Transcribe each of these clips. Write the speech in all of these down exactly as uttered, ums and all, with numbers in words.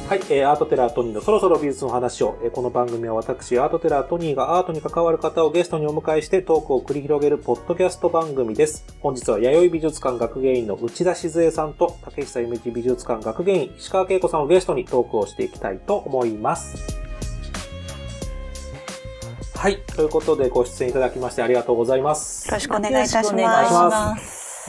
はい、えー、アートテラートニーのそろそろ美術の話を、えー、この番組は私、アートテラートニーがアートに関わる方をゲストにお迎えしてトークを繰り広げるポッドキャスト番組です。本日は弥生美術館学芸員の内田静江さんと竹久夢二美術館学芸員石川恵子さんをゲストにトークをしていきたいと思います。はい、ということでご出演いただきましてありがとうございます。 よろしくお願いいたします。 お願いします。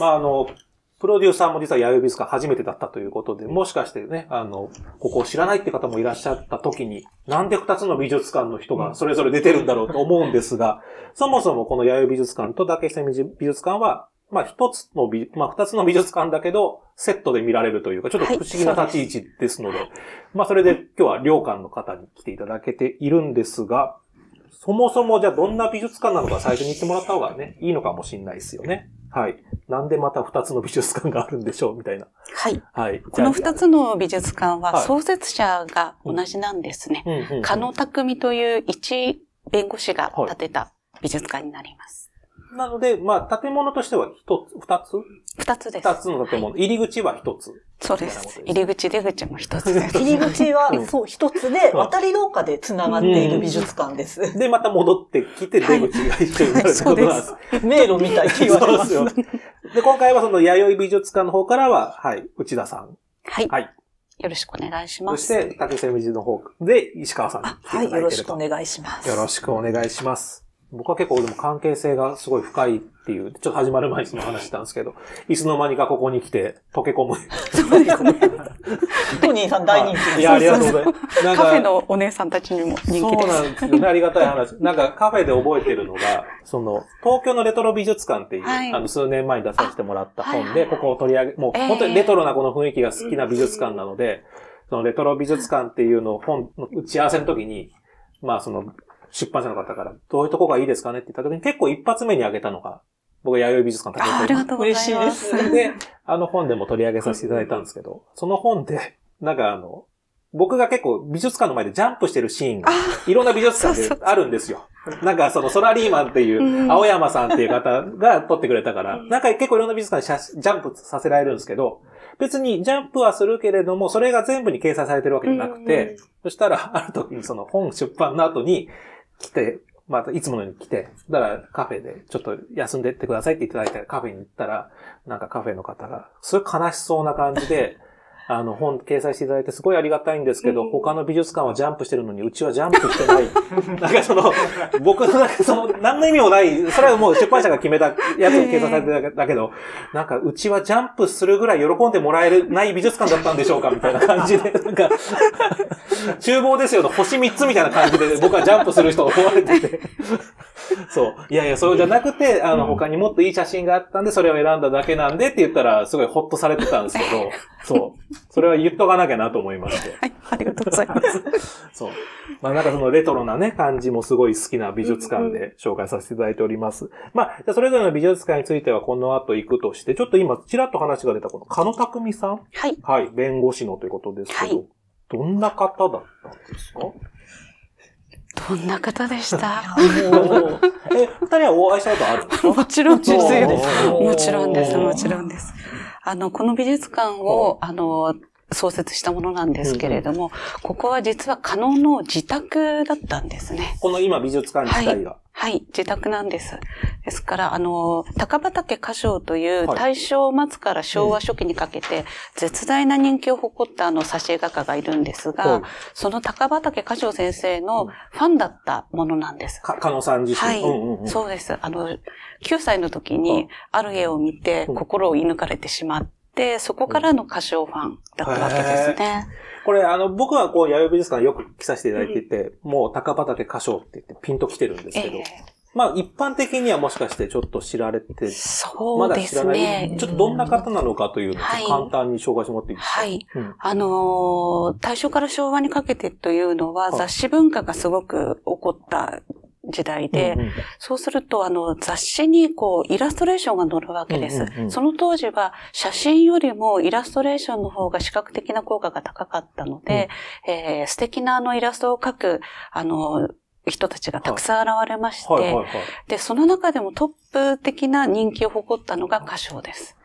まあ、あの、プロデューサーも実は弥生美術館初めてだったということで、もしかしてね、あの、ここを知らないって方もいらっしゃった時に、なんで二つの美術館の人がそれぞれ出てるんだろうと思うんですが、そもそもこの弥生美術館と竹久美術館は、まあ一つの美、まあ二つの美術館だけど、セットで見られるというか、ちょっと不思議な立ち位置ですので、はい、まあそれで今日は両館の方に来ていただけているんですが、そもそもじゃあどんな美術館なのか最初に言ってもらった方がね、いいのかもしれないですよね。はい。なんでまた二つの美術館があるんでしょうみたいな。 はい。 はい。 この二つの美術館は創設者が同じなんですね。はい、加野匠という一弁護士が建てた美術館になります。 なので、まあ、建物としては一つ、二つ二つです。 二つの建物。はい、入り口は一つ。 そうです。入り口出口も一つです。 入り口は、そう、一つで、渡り廊下で繋がっている美術館です。 で、また戻ってきて、出口が一緒になるってことなんです。 はい、迷路みたいって言われます。 そうですよ。で、今回はその弥生美術館の方からは、はい、内田さん。 はい。 はい。 よろしくお願いします。 そして、竹久美術の方で、石川さんに来ていただいていると。 はい、よろしくお願いします。 よろしくお願いします。僕は結構でも関係性がすごい深いっていう、ちょっと始まる前にその話したんですけど、いつの間にかここに来て溶け込む。 そうですね。トニーさん大人気です。 いや、ありがとうございます。 なんかカフェのお姉さんたちにも人気です。そうなんですよね。ありがたい話。なんかカフェで覚えてるのが、その、東京のレトロ美術館っていう、はい、あの、数年前に出させてもらった本で、ここを取り上げ、もう本当にレトロなこの雰囲気が好きな美術館なので、そのレトロ美術館っていうのを本の打ち合わせの時に、まあその、出版社の方から、どういうとこがいいですかねって言った時に結構一発目に挙げたのが、僕は弥生美術館ありがとうございます。 嬉しいです。 で、あの本でも取り上げさせていただいたんですけど、その本で、なんかあの、僕が結構美術館の前でジャンプしてるシーンが、いろんな美術館であるんですよ。なんかそのソラリーマンっていう、青山さんっていう方が撮ってくれたから、なんか結構いろんな美術館でジャンプさせられるんですけど、別にジャンプはするけれども、それが全部に掲載されてるわけじゃなくて、そしたらある時にその本出版の後に来て、またいつものように来て、だからカフェでちょっと休んでってくださいって言っていただいてカフェに行ったら、なんかカフェの方が、すごい悲しそうな感じで、あの、本掲載していただいてすごいありがたいんですけど、うん、他の美術館はジャンプしてるのに、うちはジャンプしてない。なんかその、僕のなんかその、何の意味もない、それはもう出版社が決めたやつを掲載されてるだけど、なんかうちはジャンプするぐらい喜んでもらえるない美術館だったんでしょうかみたいな感じで、なんか、厨房ですよの星みっつみたいな感じで僕はジャンプする人が思われてて。そう。いやいや、そうじゃなくて、あの、他にもっといい写真があったんで、それを選んだだけなんでって言ったら、すごいホッとされてたんですけど、そう。それは言っとかなきゃなと思いまして。 はい、ありがとうございます。 そう。まあなんかそのレトロなね、感じもすごい好きな美術館で紹介させていただいております。まあ、じゃあそれぞれの美術館についてはこの後行くとして、ちょっと今、ちらっと話が出たこの、加野匠さん。 はい。 はい。弁護士のということですけど、はい、どんな方だったんですか？ どんな方でしたえ、二人はお会いしたことあるんですか？ もちろんですよ。もちろんです、もちろんです。あの、この美術館を、あの、創設したものなんですけれども、うんうん、ここは実は加納の自宅だったんですね。 この今美術館自体が。 はい、はい、自宅なんです。ですから、あの、高畑歌唱という大正末から昭和初期にかけて、絶大な人気を誇ったあの挿絵画家がいるんですが、はい、その高畑歌唱先生のファンだったものなんです。 か、加納さん自身。 はい、 うんうんうん、 そうです。あの、きゅうさいの時にある絵を見て心を射抜かれてしまって、で、そこからの歌唱ファンだったわけですね。 これ、あの、僕はこう、弥生美術館よく来させていただいていて、うん、もう高畑歌唱って言ってピンと来てるんですけど、えー、まあ、一般的にはもしかしてちょっと知られて、 そうですね。 まだ知らない。ちょっとどんな方なのかというのを簡単に紹介してもらっていいですか？ はい。うん、あのー、大正から昭和にかけてというのは、雑誌文化がすごく起こった時代で、うんうん、そうすると、あの、雑誌にこう、イラストレーションが載るわけです。うんうんうん、その当時は、写真よりもイラストレーションの方が視覚的な効果が高かったので、うん、えー、素敵なあのイラストを描く、あの、人たちがたくさん現れまして、はいはいはいはい、で、その中でもトップ的な人気を誇ったのが歌唱です。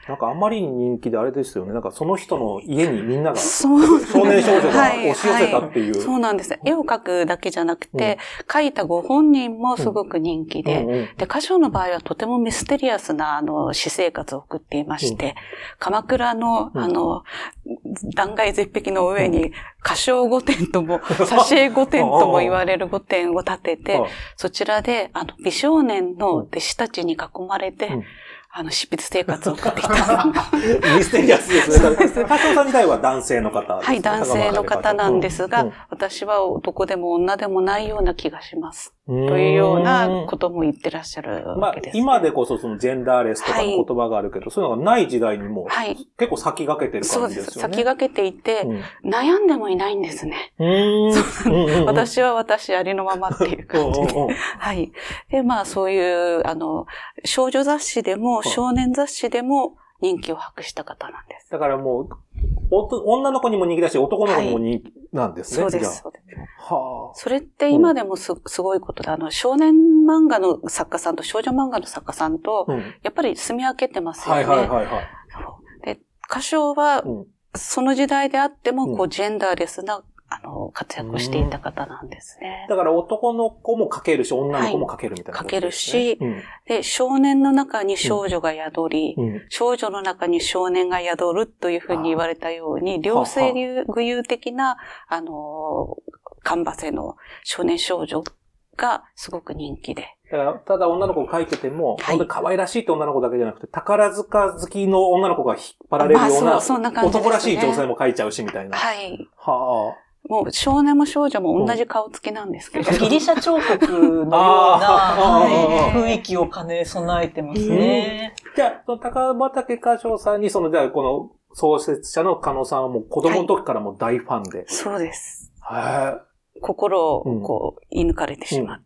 なんかあまりに人気であれですよね。なんかその人の家にみんなが、少そう年少女が押し寄せたっていう。 はいはい、そうなんです。絵を描くだけじゃなくて、うん、描いたご本人もすごく人気で、うんうんうん、で、歌唱の場合はとてもミステリアスな、あの、私生活を送っていまして、うん、鎌倉の、あの、断崖絶壁の上に、歌唱御殿とも、挿絵御殿とも言われる御殿を建てて、そちらで、あの、美少年の弟子たちに囲まれて、うん、あの、執筆生活を送っていた。 ミステリアスですね。そうです。歌唱さん自体は男性の方ですね。 はい、男性の方なんですが、うんうん、私は男でも女でもないような気がします。というようなことも言ってらっしゃるわけです、ね。 まあ、今でこそそのジェンダーレスとかの言葉があるけど、はい、そういうのがない時代にも、はい、結構先駆けてる感じですよね。そうです。 先駆けていて、うん、悩んでもいないんですね。うーん私は私ありのままっていう感じで。はい。で、まあそういう、あの、少女雑誌でも、少年雑誌でも人気を博した方なんです。 だからもう、女の子にも人気だし、男の子にも人気なんですね。 はい、そうです、そうです。はあ、それって今でもす、すごいことで、あの、少年漫画の作家さんと少女漫画の作家さんと、うん、やっぱり住み分けてますよね。はいはいはい、はい。で、歌唱は、うん、その時代であっても、こう、ジェンダーレスな、あの、活躍していた方なんですね。 だから男の子も描けるし、女の子も描けるみたいな、ね。 描けるし、うん、で、少年の中に少女が宿り、うん、少女の中に少年が宿るというふうに言われたように、両性具有的な、あの、カンバセの少年少女がすごく人気で。 だからただ女の子を描いてても、はい、本当に可愛らしいって女の子だけじゃなくて、宝塚好きの女の子が引っ張られるような、男らしい女性も描いちゃうしみたいな。 はい。 はあ。 もう少年も少女も同じ顔つきなんですけど。 ギリシャ彫刻のような雰囲気を兼ね備えてますね。 じゃあ、その高畑歌唱さんに、その、じゃあこの創設者の加納さんはもう子供の時からもう大ファンで。はい、 そうです。 はい。 心をこう、射抜かれてしまって、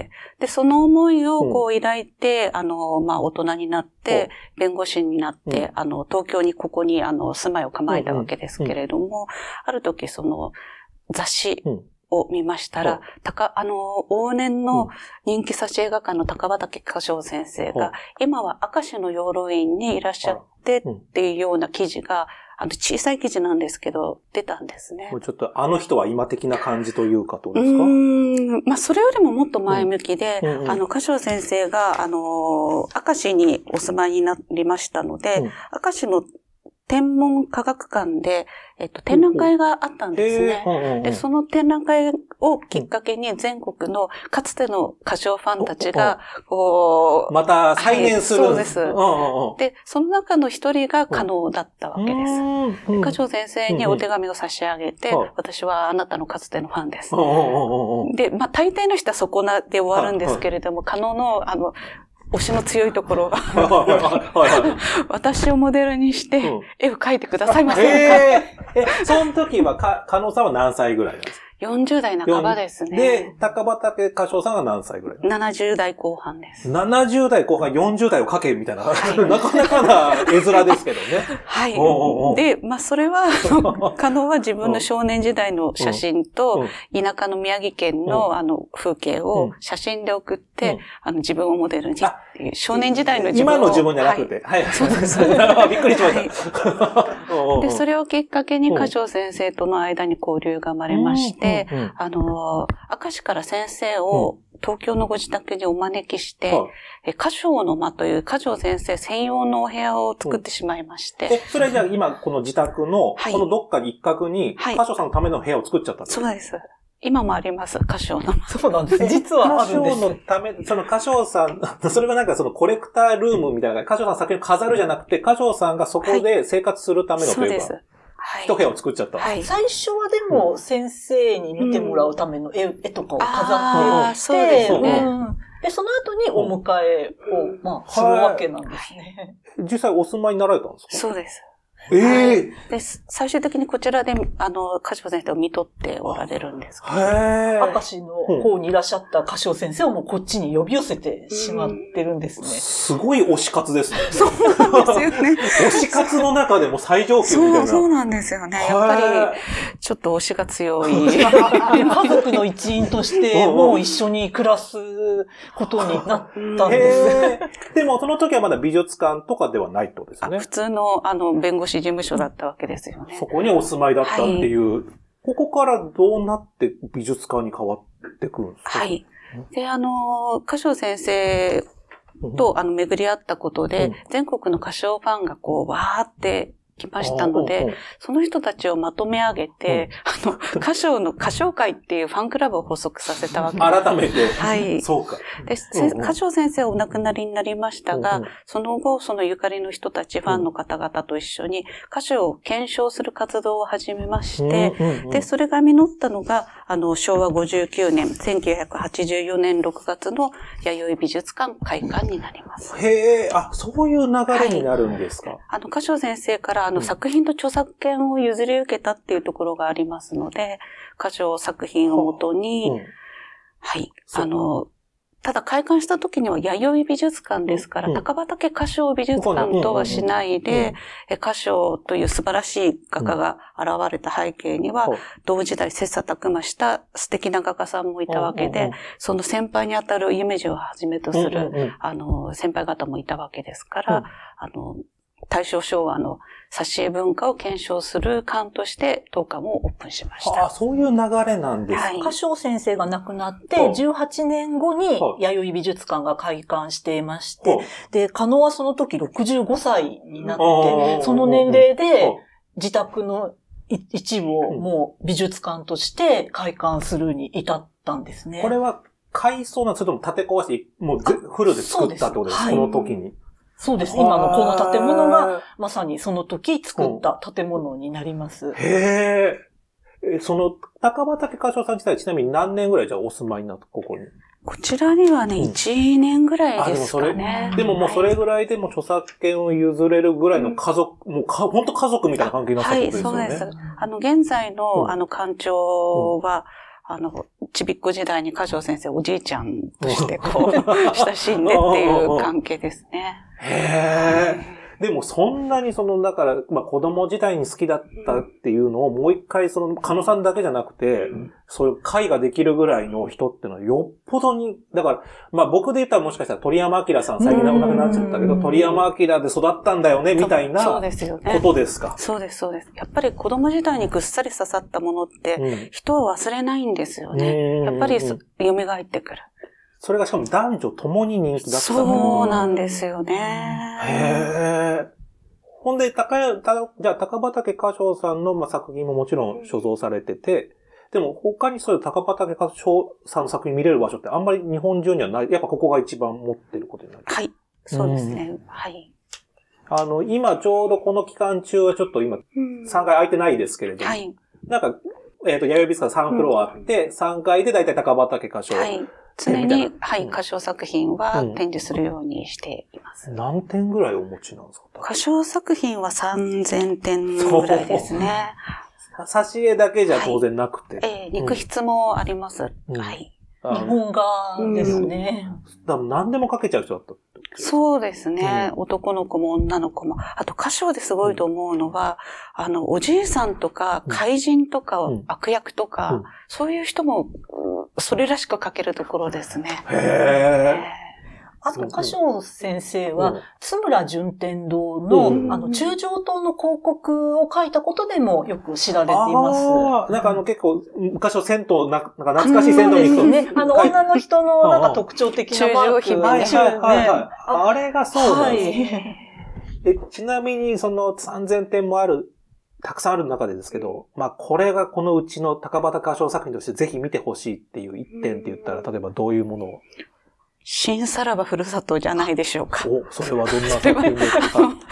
うん、で、その思いをこう抱いて、うん、あの、まあ、大人になって、弁護士になって、うん、あの、東京にここにあの、住まいを構えたわけですけれども、うんうん、ある時その、雑誌を見ましたら、うん、高、あの、往年の人気挿絵画家の高畑歌唱先生が、うん、今は明石の養老院にいらっしゃってっていうような記事が、あの、小さい記事なんですけど、出たんですね。 もうちょっと、あの人は今的な感じというか、どうですか？ うーん、まあ、それよりももっと前向きで、うんうんうん、あの、歌唱先生が、あの、明石にお住まいになりましたので、うん、明石の天文科学館で、えっと、展覧会があったんですね。うんうん、で、その展覧会をきっかけに全国のかつての歌唱ファンたちが、こう、 また再現する、 はい、そうです。うんうんうん、で、その中の一人が可能だったわけです。うんうん、歌唱先生にお手紙を差し上げて、うんうん、私はあなたのかつてのファンです。うんうんうん、で、まあ、大抵の人はそこで終わるんですけれども、可能の、あの、推しの強いところが私をモデルにして絵を描いてくださいませんか、 えー、え、その時はか、加納さんは何歳ぐらいなんですか？ よんじゅう代半ばですね。 で、高畑歌唱さんが何歳ぐらい？ ななじゅう代後半です。 ななじゅう代後半、よんじゅう代をかけみたいな、はい、なかなかな絵面ですけどね。 はい。おうおうおうで、まあ、それは、加納は自分の少年時代の写真と、田舎の宮城県のあの風景を写真で送って、うん、あの自分をモデルにっていう、少年時代の自分を。 今の自分じゃなくて。はい。はい、そうです。びっくりしました。 はい、で、それをきっかけに歌唱先生との間に交流が生まれまして、うんうんうん、あの、明石から先生を東京のご自宅にお招きして、うん、歌唱の間という歌唱先生専用のお部屋を作ってしまいまして。 うん、え、それじゃあ今この自宅の、はい、このどっか一角に歌唱さんのための部屋を作っちゃったんですか？ そうです。今もあります、歌唱の間。 そうなんです。実はあるんです。 歌唱のため、その歌唱さん、それはなんかそのコレクタールームみたいな、歌唱さん先に飾るじゃなくて、歌唱さんがそこで生活するためのというか、はい、そうです。はい、一部屋を作っちゃった。 はい。最初はでも、先生に見てもらうための絵、うん、絵とかを飾っておいて、 そうですね、 うん。で、その後にお迎えを、まあ、するわけなんですね。 実際お住まいになられたんですか？ そうです。 ええーで、最終的にこちらで、あの、カシオ先生を見取っておられるんですけど。 へ明石の方にいらっしゃったカシオ先生をもうこっちに呼び寄せてしまってるんですね。 すごい推し活ですね。 そうなんですよね。 推し活の中でも最上級みたいな。 そう、そうなんですよね。やっぱり、ちょっと推しが強い。 家族の一員として、もう一緒に暮らすことになったんです。 でも、その時はまだ美術館とかではないってことですよね。 普通の、あの、弁護士事務所だったわけですよね。 そこにお住まいだったっていう、はい、ここからどうなって美術館に変わってくるんですか？ はい。で、あの、カシオ先生と、あの、巡り合ったことで、うん、全国のカシオファンがこう、わーって来ましたので、その人たちをまとめ上げて、うん、あの、カシオの、カシオ会っていうファンクラブを発足させたわけです。 改めて。 はい。 そうか。 で、うんうん、カシオ先生はお亡くなりになりましたが、うんうん、その後、そのゆかりの人たち、ファンの方々と一緒に、カシオを検証する活動を始めまして、うんうんうん、で、それが実ったのが、あの、しょうわごじゅうきゅうねん、せんきゅうひゃくはちじゅうよねんろくがつの弥生美術館開館になります。 へえ、あ、そういう流れになるんですか？はい、 あの、カシオ先生から、あの、うん、作品と著作権を譲り受けたっていうところがありますので、カシオ作品をもとに、うん、はい、あの、ただ開館した時には弥生美術館ですから、うん、高畑カシオ美術館とはしないで、カシオという素晴らしい画家が現れた背景には、うん、同時代切磋琢磨した素敵な画家さんもいたわけで、うん、その先輩にあたる夢二をはじめとする、うん、あの、先輩方もいたわけですから、うん、あの、大正昭和の挿絵文化を検証する館として当館もオープンしました。 ああ、そういう流れなんですか。 はい、カシオ先生が亡くなってじゅうはちねんごに弥生美術館が開館していまして、で、加納はその時ろくじゅうごさいになって、その年齢で自宅の一部をもう美術館として開館するに至ったんですね。 これは改装なんですけども建て壊して、もうフルで作ったってことですか、この時に。 そうです。今のこの建物がまさにその時作った建物になります。 へえ。その高畑カシオさん自体ちなみに何年ぐらいじゃあお住まいになったここに？ こちらにはね、いちねんぐらいですかね。 でももうそれぐらいでも著作権を譲れるぐらいの家族、もうか本当家族みたいな関係になったってことですよね。はい、そうです。 あの現在のあの館長は、あの、ちびっこ時代にカシオ先生おじいちゃんとしてこう、親しんでっていう関係ですね。 へー。でもそんなにその、だから、まあ子供時代に好きだったっていうのをもう一回その、加納さんだけじゃなくて、うん、そういう会ができるぐらいの人ってのはよっぽどに、だから、まあ僕で言ったらもしかしたら鳥山明さん最近亡くなっちゃったけど、鳥山明で育ったんだよね、みたいなことですか。 そうです、そうです。やっぱり子供時代にぐっさり刺さったものって、人は忘れないんですよね。うん、やっぱり蘇ってくる。 それがしかも男女ともに人気だった。 そうなんですよね。 へー。ほんで、高た、じゃあ高畑カシオさんの、まあ、作品ももちろん所蔵されてて、でも他にそういう高畑カシオさんの作品見れる場所ってあんまり日本中にはない。やっぱここが一番持ってることになる。 はい。そうですね。うん、はい。 あの、今ちょうどこの期間中はちょっと今、さんかい空いてないですけれども、はい。なんか、えっと、弥生美術館さんフロアあって、うん、さんがいでだいたい高畑カシオ。はい。 常に、はい、カシオ作品は展示するようにしています。 うん、何点ぐらいお持ちなんですか？ カシオ作品はさんぜんてんぐらいですね。 挿絵だけじゃ当然なくて。 はい、ええー、肉筆もあります。うん、はい。 日本画ですね。 うん、だから何でも描けちゃう人だったって。 そうですね、うん。男の子も女の子も。あと、カシオですごいと思うのは、うん、あの、おじいさんとか、怪人とか、うん、悪役とか、うん、そういう人も、それらしく描けるところですね。 へー。 あと、カシオ先生は、津村順天堂の、うん、あの、中将島の広告を書いたことでもよく知られています。 ああ、なんかあの結構、昔の銭湯、なんか懐かしい銭湯に行くとね。あの、女の人のなんか特徴的なマーク。 中将はいはいはい。あれがそうなんです、はいえ。ちなみに、そのさんぜんてんもある、たくさんある中でですけど、まあ、これがこのうちの高畑カシオ作品としてぜひ見てほしいっていう一点って言ったら、例えばどういうものを？ 新さらばふるさとじゃないでしょうか。 お、それはどんな作品ですか？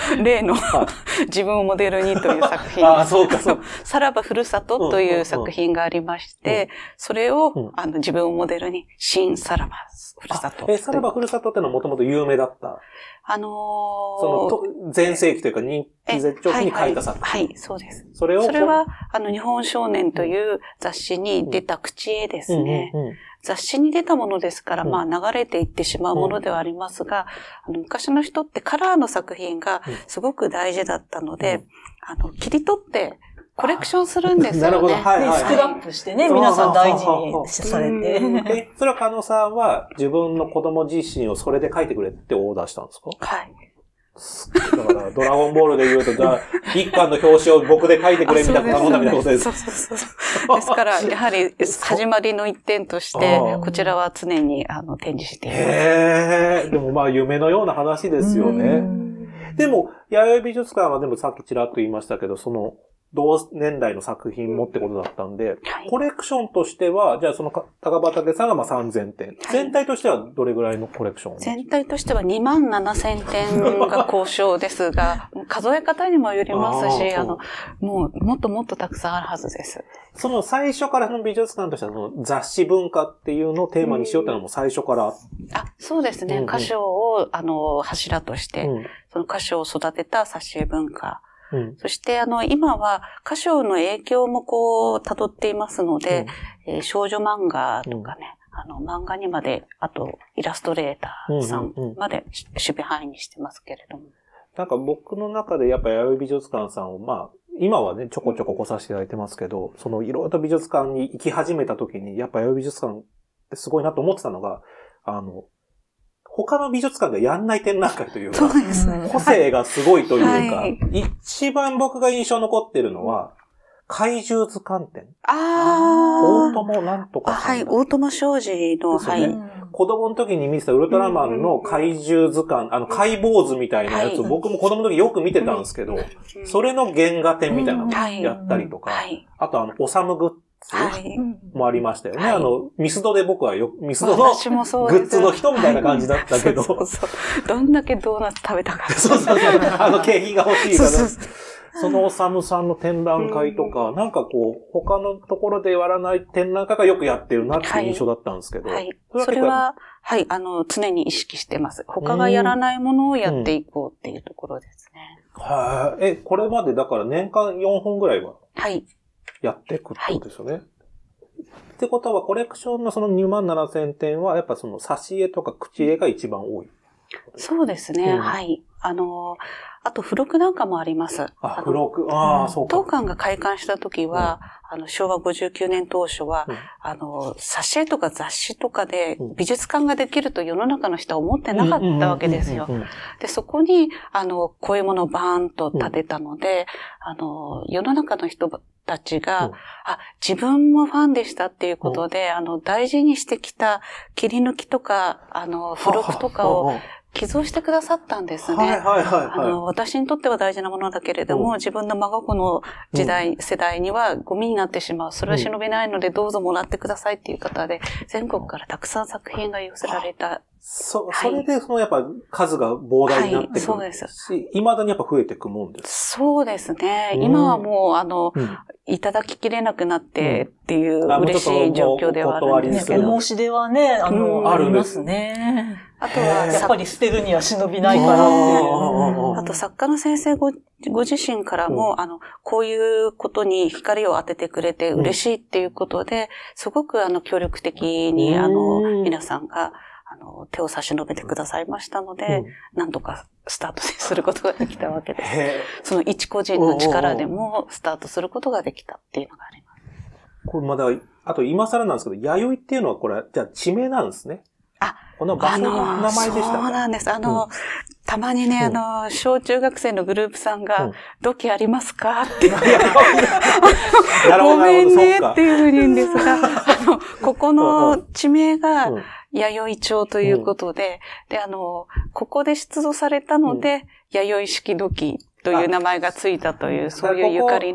例の自分をモデルにという作品。 ああ、そうか、そう。 さらばふるさとという作品がありまして、それを、あの、自分をモデルに、新さらばふるさと。 え、さらばふるさとってのはもともと有名だったあのー、 その、前世紀というか人気絶頂期に書いた作品。 はい、はい、はい、そうです。 それをそれは、あの、日本少年という雑誌に出た口絵ですね。うんうんうん、雑誌に出たものですから、まあ、流れていってしまうものではありますが、あの、昔の人ってカラーの作品がすごく大事だったので、あの、切り取って、コレクションするんですよね。なるほど。 はいはいはい、スクラップしてね、皆さん大事にされて。 え、それは加納さんは自分の子供自身をそれで書いてくれってオーダーしたんですか？ はい。 だから、ドラゴンボールで言うと、じゃあ、一巻の表紙を僕で書いてくれみたいな頼んだみたいなことです。 そうそうそう。ですから、やはり、始まりの一点として、こちらは常に、あの、展示しています。 へー。でもまあ、夢のような話ですよね。でも、弥生美術館はでもさっきちらっと言いましたけど、その、同年代の作品もってことだったんで、はい、コレクションとしては、じゃあその高畑さんがまあさんぜんてん、はい。全体としてはどれぐらいのコレクション？ 全体としてはにまんななせんてんが交渉ですが、数え方にもよりますし、あ, あの、もうもっともっとたくさんあるはずです。 その最初からの美術館としてはその雑誌文化っていうのをテーマにしようってのも最初から。 あ、そうですね。歌唱を、あの、柱として、うん、その歌唱を育てた挿絵文化。うん、そして、あの、今は歌唱の影響もこう、辿っていますので、うんえー、少女漫画とかね、うん、あの、漫画にまで、あと、イラストレーターさんまで守備範囲にしてますけれども。 なんか僕の中でやっぱ弥生美術館さんを、まあ、今はね、ちょこちょこ来させていただいてますけど、そのいろいろと美術館に行き始めた時に、やっぱ弥生美術館ってすごいなと思ってたのが、あの、他の美術館ではやんない展覧会というか、 そうですね、 個性がすごいというか、はい、一番僕が印象残ってるのは、怪獣図鑑展。 ああ。 大友なんとか。 はい、大友商事の、 ね、はい。子供の時に見てたウルトラマンの怪獣図鑑、あの怪坊主みたいなやつを僕も子供の時よく見てたんですけど、それの原画展みたいなのをやったりとか、あとあの、オサムグッズ。はい。もありましたよね。はい、あの、ミスドで僕はよ、ミスドのグッズの人みたいな感じだったけど。そうそうそう。どんだけドーナツ食べたか。 そうそうそう。あの、景品が欲しいから。そうそうそうそのおさむさんの展覧会とか、うん、なんかこう、他のところでやらない展覧会がよくやってるなっていう印象だったんですけど。はい。 はい、それは、はい、あの、常に意識してます。他がやらないものをやっていこうっていうところですね。 はい、あ。え、これまでだから年間よんほんぐらいははい。やっていくってことですよね。はい、ってことは、コレクションのそのにまんななせんてんは、やっぱその挿絵とか口絵が一番多い。 そうですね、うん、はい。あの、あと付録なんかもあります。 あ、付録ああ、そうか。 当館が開館した時は、うん、あの、しょうわごじゅうきゅうねん当初は、うん、あの、挿絵とか雑誌とかで美術館ができると世の中の人は思ってなかったわけですよ。で、そこに、あの、こういうものをバーンと立てたので、うん、あの、世の中の人たちが、うん、あ、自分もファンでしたっていうことで、うん、あの、大事にしてきた切り抜きとか、あの、付録とかを、寄贈してくださったんですね。はいはいはい、はい。あの、私にとっては大事なものだけれども、うん、自分の孫子の時代、うん、世代にはゴミになってしまう。それは忍びないのでどうぞもらってくださいっていう方で、全国からたくさん作品が寄せられた。 そ、それでそのやっぱ数が膨大になってくるし、はい、そうです。未だにやっぱ増えていくもんです。 そうですね。うん、今はもう、あの、うん、いただききれなくなってっていう嬉しい状況ではあるんですけど。 お申し出はね、あの、うん、ありますね。あとは、やっぱり捨てるには忍びないからっていう。 あと、作家の先生ご、ご自身からも、うん、あの、こういうことに光を当ててくれて嬉しいっていうことで、うん、すごくあの、協力的に、あの、皆さんが、あの、手を差し伸べてくださいましたので、うん、なんとかスタートすることができたわけです。その一個人の力でもスタートすることができたっていうのがあります。 これまだ、あと今更なんですけど、弥生っていうのはこれ、じゃあ地名なんですね。 あ、 この場所の名前でしたか？ そうなんです。あの、うん、たまにね、あの、小中学生のグループさんが、うん、土器ありますかって言って、ごめんねっていうふうに言うんですが、あの、ここの地名が、弥生町ということで、うん、で、あの、ここで出土されたので、うん、弥生式土器という名前がついたという、そういうゆかりの。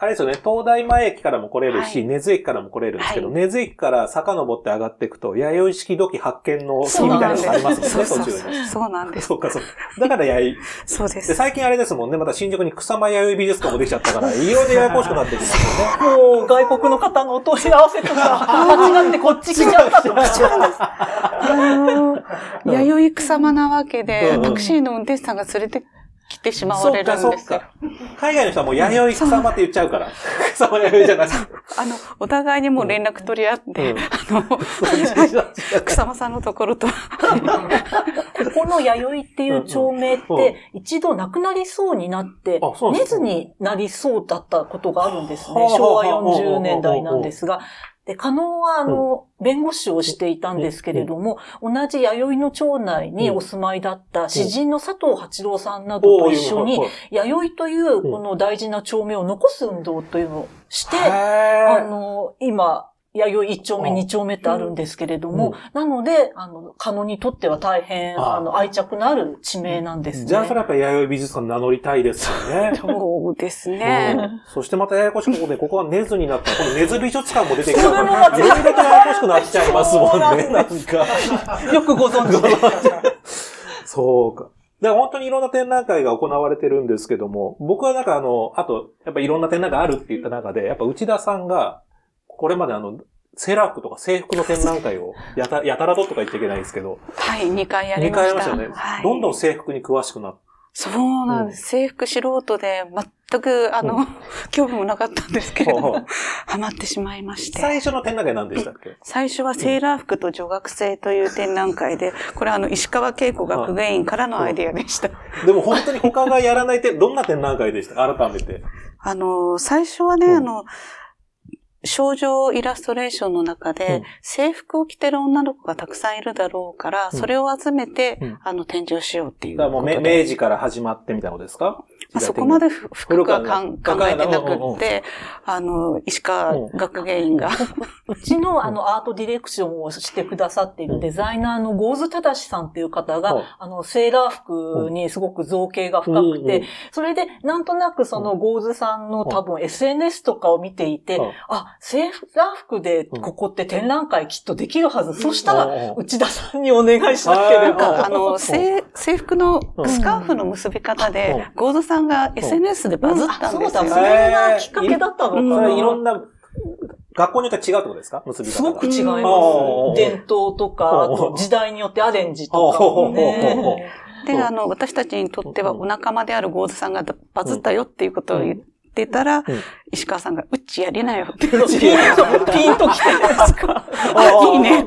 あれですよね、東大前駅からも来れるし、はい、根津駅からも来れるんですけど、はい、根津駅から遡って上がっていくと、弥生式土器発見の木みたいなのがありますもんね、途中に。 そうなんです。 そうか、そうか。だから弥生。 そうです。 で、最近あれですもんね、また新宿に草間弥生美術館もできちゃったから、いろいろややこしくなってきますよね。 もう、外国の方のお問い合わせとか、間違ってこっち来ちゃったとか。 あの、弥生草間なわけで、タクシーの運転手さんが連れて来てしまわれるんですよ。そうか、そうか。海外の人はもう弥生草間って言っちゃうから。草間弥生じゃなくて。 あの、お互いにもう連絡取り合って、うん、あの、草間さんのところと。ここの弥生っていう町名って、一度なくなりそうになって、根津になりそうだったことがあるんですね。しょうわよんじゅうねんだいなんですが。で、加納は、あの、うん、弁護士をしていたんですけれども、うん、同じ弥生の町内にお住まいだった詩人の佐藤八郎さんなどと一緒に、弥生というこの大事な町名を残す運動というのをして、あの、今、弥生一丁目二丁目ってあるんですけれども、うん、なので、あの、加納にとっては大変、あの、愛着のある地名なんですね。 じゃあ、それはやっぱり弥生美術館名乗りたいですよね。 そうですね。 うん、そしてまたややこしく、ね、ここは根津になった、この根津美術館も出てきたから、いろいろとややこしくなっちゃいますもんね。なんか。 よくご存知で。 そうか。で、本当にいろんな展覧会が行われてるんですけども、僕はなんかあの、あと、やっぱいろんな展覧会あるって言った中で、やっぱ内田さんが、これまであの、セーラー服とか制服の展覧会をやた、やたらととか言っちゃいけないんですけど。 はい、にかいやりました。 にかいやりましたよね。はい、どんどん制服に詳しくなって。 そうなんです。うん、制服素人で全く、あの、うん、興味もなかったんですけれども、ハマってしまいまして。 最初の展覧会何でしたっけ？ 最初はセーラー服と女学生という展覧会で、これあの、石川恵子学芸員からのアイディアでした。 でも本当に他がやらない展、どんな展覧会でした？改めて。 あの、最初はね、うん、あの、少女イラストレーションの中で、うん、制服を着てる女の子がたくさんいるだろうから、うん、それを集めて、うん、あの、展示をしようっていうことで。 だからもう明治から始まってみたいなことですか？ まあ、そこまで服がかん考えてなくって、あの、石川学芸員が。 うちのあの、アートディレクションをしてくださっているデザイナーのゴーズタダシさんっていう方が、うん、あの、セーラー服にすごく造形が深くて、うん、それで、なんとなくそのゴーズさんの多分 エスエヌエス とかを見ていて、うん、あ、セーラー服でここって展覧会きっとできるはず。うん、そしたら、内田さんにお願いしなければ。 あの、制服のスカーフの結び方で、ゴーズさんが エスエヌエス でバズったんですよ。 そうだ、それがきっかけだったのかな。 いろんな、学校によって違うってことですか？結び方。 すごく違います。伝統とか、あと時代によってアレンジとかもね。 で、あの、私たちにとってはお仲間であるゴーズさんがバズったよっていうことを言ってたら、石川さんが、うちやりなよって言って。 ピンと来てますか？ あ、いいね。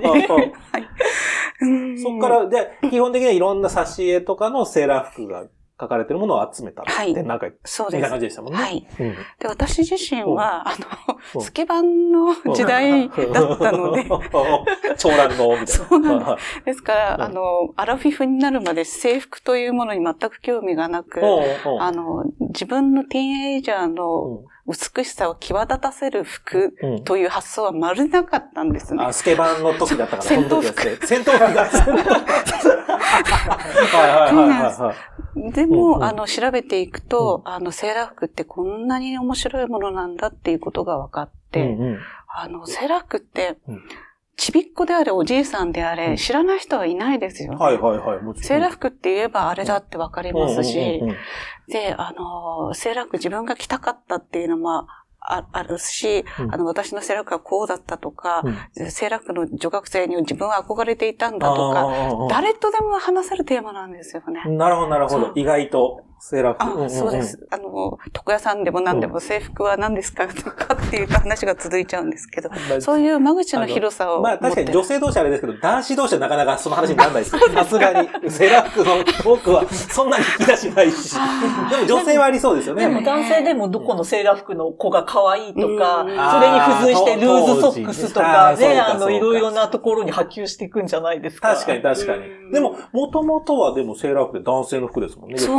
そっから、で、基本的にはいろんな挿絵とかのセーラー服が書かれてるものを集めた展覧会。そうです。みたいな感じでしたもんね。 はい。うん、で、私自身は、あの、スケバンの時代だったので。 長蘭の、みたいな。 そうなんです。ですから、あの、アラフィフになるまで制服というものに全く興味がなく、あの、自分のティーンエイジャーの美しさを際立たせる服という発想はまるでなかったんですね。 あ、スケバンの時だったから、 戦闘服。 戦闘服だった。はいはいはいはい。 でも、うんうん、あの、調べていくと、うん、あの、セーラー服ってこんなに面白いものなんだっていうことが分かって、うんうん、あの、セーラー服って、うん、ちびっこであれ、おじいさんであれ、うん、知らない人はいないですよね。 はいはいはい。もちろんセーラー服って言えばあれだって分かりますし、で、あの、セーラー服自分が着たかったっていうのも、あ, あるし、うん、あの、私のセーラー服はこうだったとか、うん、セーラー服の女学生に自分は憧れていたんだとか、誰とでも話せるテーマなんですよね。 なるほど、なるほど。意外と、セーラー服。あ、そうです。あの、床屋さんでも何でも制服は何ですかとかっていう話が続いちゃうんですけど、うん、そういう間口の広さを。 まあ確かに女性同士はあれですけど、男子同士はなかなかその話にならないですよ。さすがに。セーラー服の多くはそんなに引き出しないし。でも女性はありそうですよね。 でも男性でもどこのセーラー服の子が可愛いとか、それに付随してルーズソックスとかね、あの、いろいろなところに波及していくんじゃないですか。 確かに確かに。でも、もともとはでもセーラー服って男性の服ですもんね。 そうなんです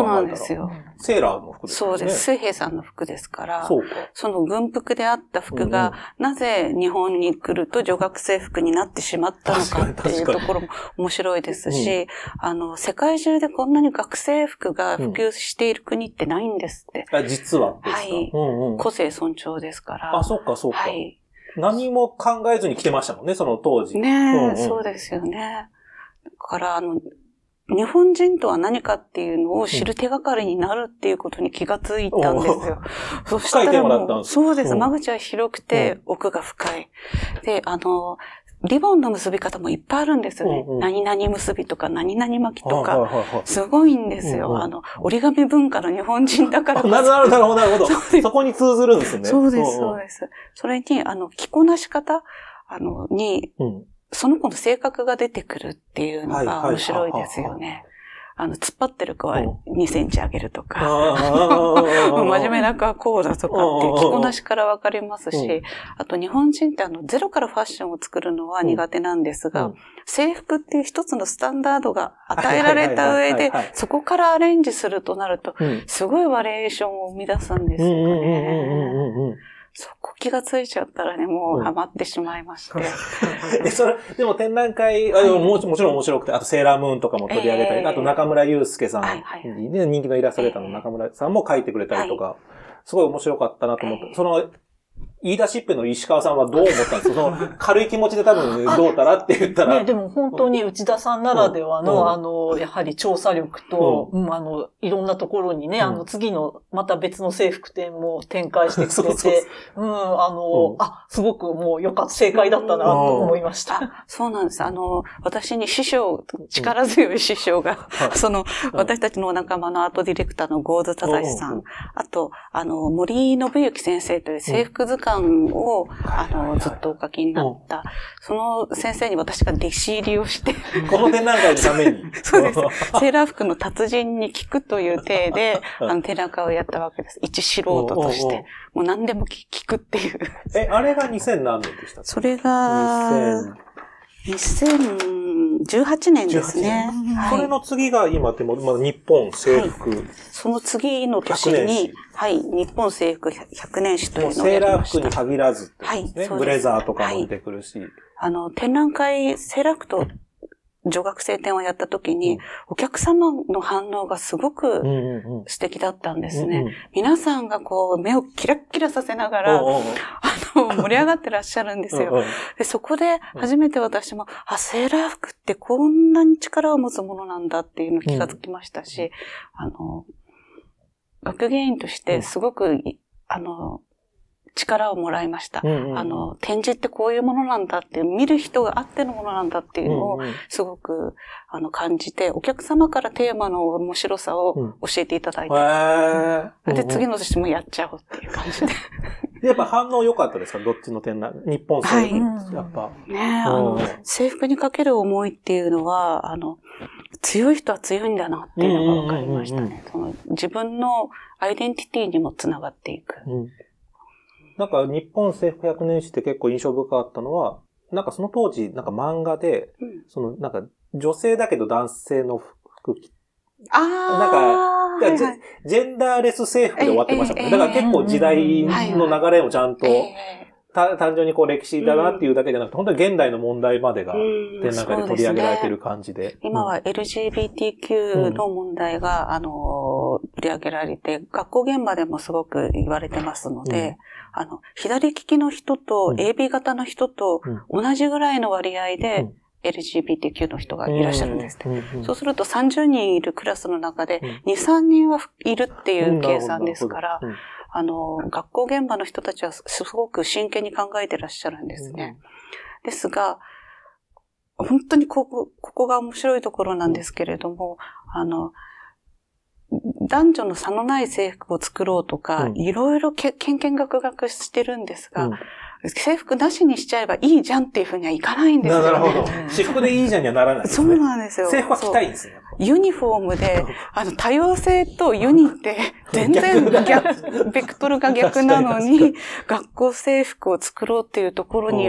ですよ。 セーラーの服ですね。 そうです。水兵さんの服ですから、 そうか。 その軍服であった服が、うんうん、なぜ日本に来ると女学生服になってしまったのかっていうところも面白いですし、うん、あの、世界中でこんなに学生服が普及している国ってないんですって。 うん、あ、実はですか。 はい、うんうん。個性尊重ですから。 あ、そっかそっか。 はい。 何も考えずに着てましたもんね、その当時。 ねえ、うんうん、そうですよね。だから、あの、日本人とは何かっていうのを知る手がかりになるっていうことに気がついたんですよ。 うん、そしたらもう、 そうです。間口は広くて、奥が深い。で、あの、リボンの結び方もいっぱいあるんですよね。うんうん、何々結びとか、何々巻きとか、はいはいはい、すごいんですよ。うんうん、あの、折り紙文化の日本人だからこそ。 なるほど、なるほど、なるほど。そこに通ずるんですね。 そうです、そうです。それに、あの、着こなし方、あの、に、うんその子の性格が出てくるっていうのが面白いですよね。あの、突っ張ってる子はにセンチ上げるとか、真面目な子はこうだとかっていう着こなしからわかりますし、あと日本人ってあの、ゼロからファッションを作るのは苦手なんですが、制服っていう一つのスタンダードが与えられた上で、そこからアレンジするとなると、すごいバリエーションを生み出すんですよね。そこ気がついちゃったらね、もうハマってしまいまして。 うん、で、それ、でも展覧会、あももちろん面白くて、あとセーラームーンとかも取り上げたり、えー、あと中村祐介さん、はいはいはい、人気のイラストレーターの中村さんも書いてくれたりとか、はい、すごい面白かったなと思って、その、言い出しっぺの石川さんはどう思ったんですかその軽い気持ちで多分どうたらって言ったら。 ね、でも本当に内田さんならではの、うん、あの、やはり調査力と、うん、うん、あの、いろんなところにね、うん、あの、次の、また別の制服店も展開してくれて、そうそうそううん、あの、うん、あ、すごくもうよかった、正解だったなと思いました。 あ、そうなんです。あの、私に師匠、力強い師匠が、うん、その、私たちのお仲間のアートディレクターのゴーズ正さん、うん、あと、あの、森信之先生という制服図鑑を、あの、ずっとお書きになった、その先生に私が弟子入りをして。 この展覧会のために。 そうです。セーラー服の達人に聞くという体で、あの、展覧会をやったわけです。一素人として。もう何でも聞くっていう。 え、あれがにせん何年でしたっけ？ それが、にせんじゅうはちねんですね。 はい、それの次が今っても、まあ、日本制服、はい。 その次の年に、はい、日本制服ひゃくねん史というのをやりました。 セーラー服に限らずってことですね。はい、ブレザーとかも出てくるし。はい、 あの、展覧会、セーラー服と女学生展をやった時に、うん、お客様の反応がすごく素敵だったんですね。うんうん、皆さんがこう、目をキラッキラさせながら、あの、盛り上がってらっしゃるんですよ。でそこで初めて私も、あ、セーラー服ってこんなに力を持つものなんだっていうのを気がつきましたし、うん、あの、学芸員としてすごく、あの、力をもらいました、うんうんうん。あの、展示ってこういうものなんだっていう、見る人があってのものなんだっていうのをすごく、うんうん、あの感じて、お客様からテーマの面白さを教えていただいた。うん、で、次の年もやっちゃおうっていう感じで。 やっぱ反応良かったですかどっちの展覧日本制服、はい、やっぱ。 ねえ、あの、制服にかける思いっていうのは、あの、強い人は強いんだなっていうのが分かりましたね。その自分のアイデンティティにもつながっていく。うんなんか日本制服ひゃくねん史って結構印象深かったのは、なんかその当時、なんか漫画で、うん、そのなんか女性だけど男性の服着ああ。なんか、はいはい、ジェンダーレス制服で終わってましたもんね。だから結構時代の流れをちゃんと、単純にこう歴史だなっていうだけじゃなくて、うん、本当に現代の問題までが展覧会で取り上げられてる感じで。でね、 今は エルジービーティーキュー の問題が、うん、あの、取り上げられて、学校現場でもすごく言われてますので、うんあの、左利きの人と エービー 型の人と同じぐらいの割合で エルジービーティーキュー の人がいらっしゃるんですね。そうするとさんじゅうにんいるクラスの中でに、さんにんはいるっていう計算ですから、あの、学校現場の人たちはすごく真剣に考えてらっしゃるんですね。ですが、本当にここ、ここが面白いところなんですけれども、あの、男女の差のない制服を作ろうとか、うん、いろいろけんけんがくがくしてるんですが、うん、制服なしにしちゃえばいいじゃんっていうふうにはいかないんですよね。 なるほど。私服でいいじゃんにはならないですね。 そうなんですよ。 制服は着たいんですね。 ユニフォームで、あの、多様性とユニって全然逆、ベクトルが逆なのに、学校制服を作ろうっていうところに持っ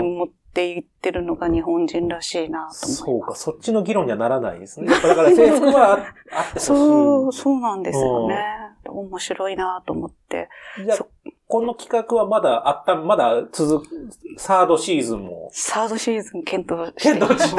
って言ってるのが日本人らしいなと思います。 そうか、そっちの議論にはならないですね。やっぱだから制服はあってほしい。 そう、そうなんですよね。面白いなと思って。 じゃあ、この企画はまだあった、まだ続く、サードシーズンも。 サードシーズン検討して。検討して。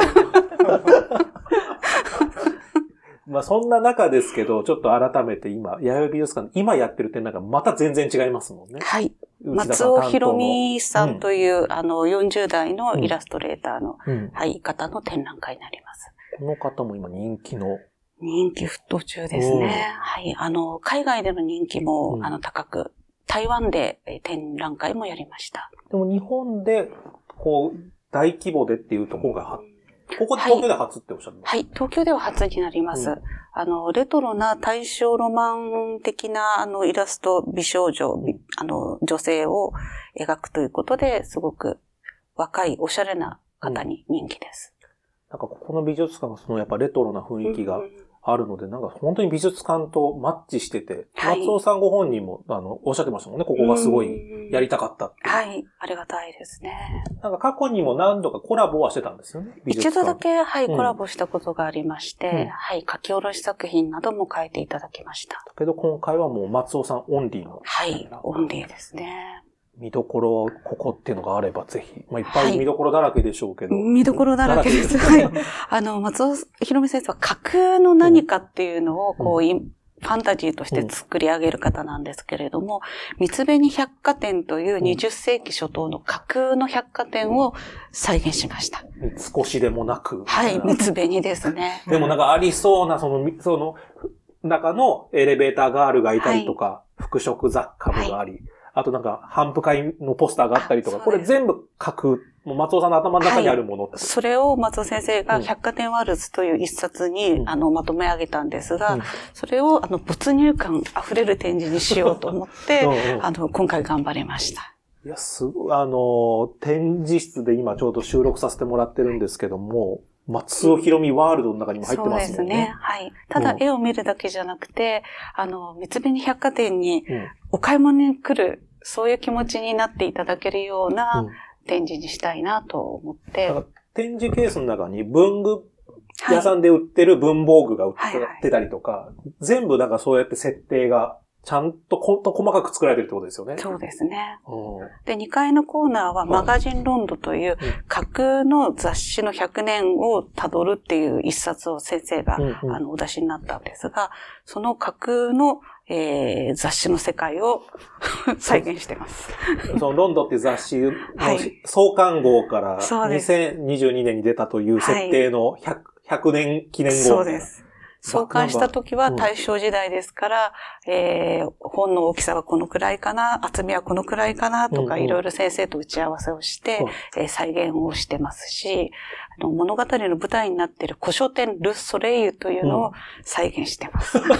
まあそんな中ですけど、ちょっと改めて今、弥生美術館、今やってる展覧会また全然違いますもんね。 はい。松尾博美さんという、うん、あの、よんじゅう代のイラストレーターの、うん、はい、方の展覧会になります。 この方も今人気の。 人気沸騰中ですね。はい。あの、海外での人気も、うん、あの、高く、台湾で展覧会もやりました。 でも日本で、こう、大規模でっていうところが、ここで東京では初っておっしゃるんですか？ はい、はい、東京では初になります。うん、あの、レトロな大正ロマン的な、あの、イラスト、美少女、うん、あの、女性を描くということで、すごく若い、おしゃれな方に人気です。 うん、なんか、ここの美術館がその、やっぱレトロな雰囲気が、うんうんあるので、なんか本当に美術館とマッチしてて、はい、松尾さんご本人も、あの、おっしゃってましたもんね。ここがすごいやりたかったって。 はい。ありがたいですね。 なんか過去にも何度かコラボはしてたんですよね。美術館。 一度だけ、はい、コラボしたことがありまして、うん、はい、書き下ろし作品なども書いていただきました。だけど今回はもう松尾さんオンリーの。 はい、オンリーですね。 見どころ、ここっていうのがあればぜひ。まあ、いっぱい見どころだらけでしょうけど。はい、 見どころだらけです。はい。あの、松尾博美先生は架空の何かっていうのを、こう、うん、ファンタジーとして作り上げる方なんですけれども、うん、三紅百貨店というにじゅっ世紀初頭の架空の百貨店を再現しました。 少しでもなく。 はい、三紅ですね。 でもなんかありそうな、その、その、中のエレベーターガールがいたりとか、はい、服飾雑貨部があり、はいあとなんか、頒布会のポスターがあったりとか、これ全部架空、もう松尾さんの頭の中にあるもの、はい、 それを松尾先生が百貨店ワルツという一冊に、うん、あの、まとめ上げたんですが、うん、それをあの、没入感溢れる展示にしようと思って、うんうん、あの、今回頑張りました。 いや、すごい、あの、展示室で今ちょうど収録させてもらってるんですけども、松尾博美ワールドの中にも入ってますもんね。 そうですね。はい。ただ絵を見るだけじゃなくて、うん、あの、三紅百貨店にお買い物に来る、そういう気持ちになっていただけるような展示にしたいなと思って。 うん、展示ケースの中に文具屋さんで売ってる文房具が売ってたりとか、はいはいはい、全部なんかそうやって設定がちゃんと細かく作られてるってことですよね。 そうですね。で、にかいのコーナーはマガジンロンドという架空の雑誌のひゃくねんを辿るっていう一冊を先生が、うんうん、あのお出しになったんですが、その架空の、えー、雑誌の世界を再現してます。 そのロンドって雑誌の創刊号からにせんにじゅうにねんに出たという設定の ひゃく, ひゃくねん記念号。 そうです。創刊した時は大正時代ですから、うん、えー、本の大きさはこのくらいかな、厚みはこのくらいかなとか、いろいろ先生と打ち合わせをして、うんえー、再現をしてますし、あの物語の舞台になっている古書店ル・ソレイユというのを再現してます。うん、い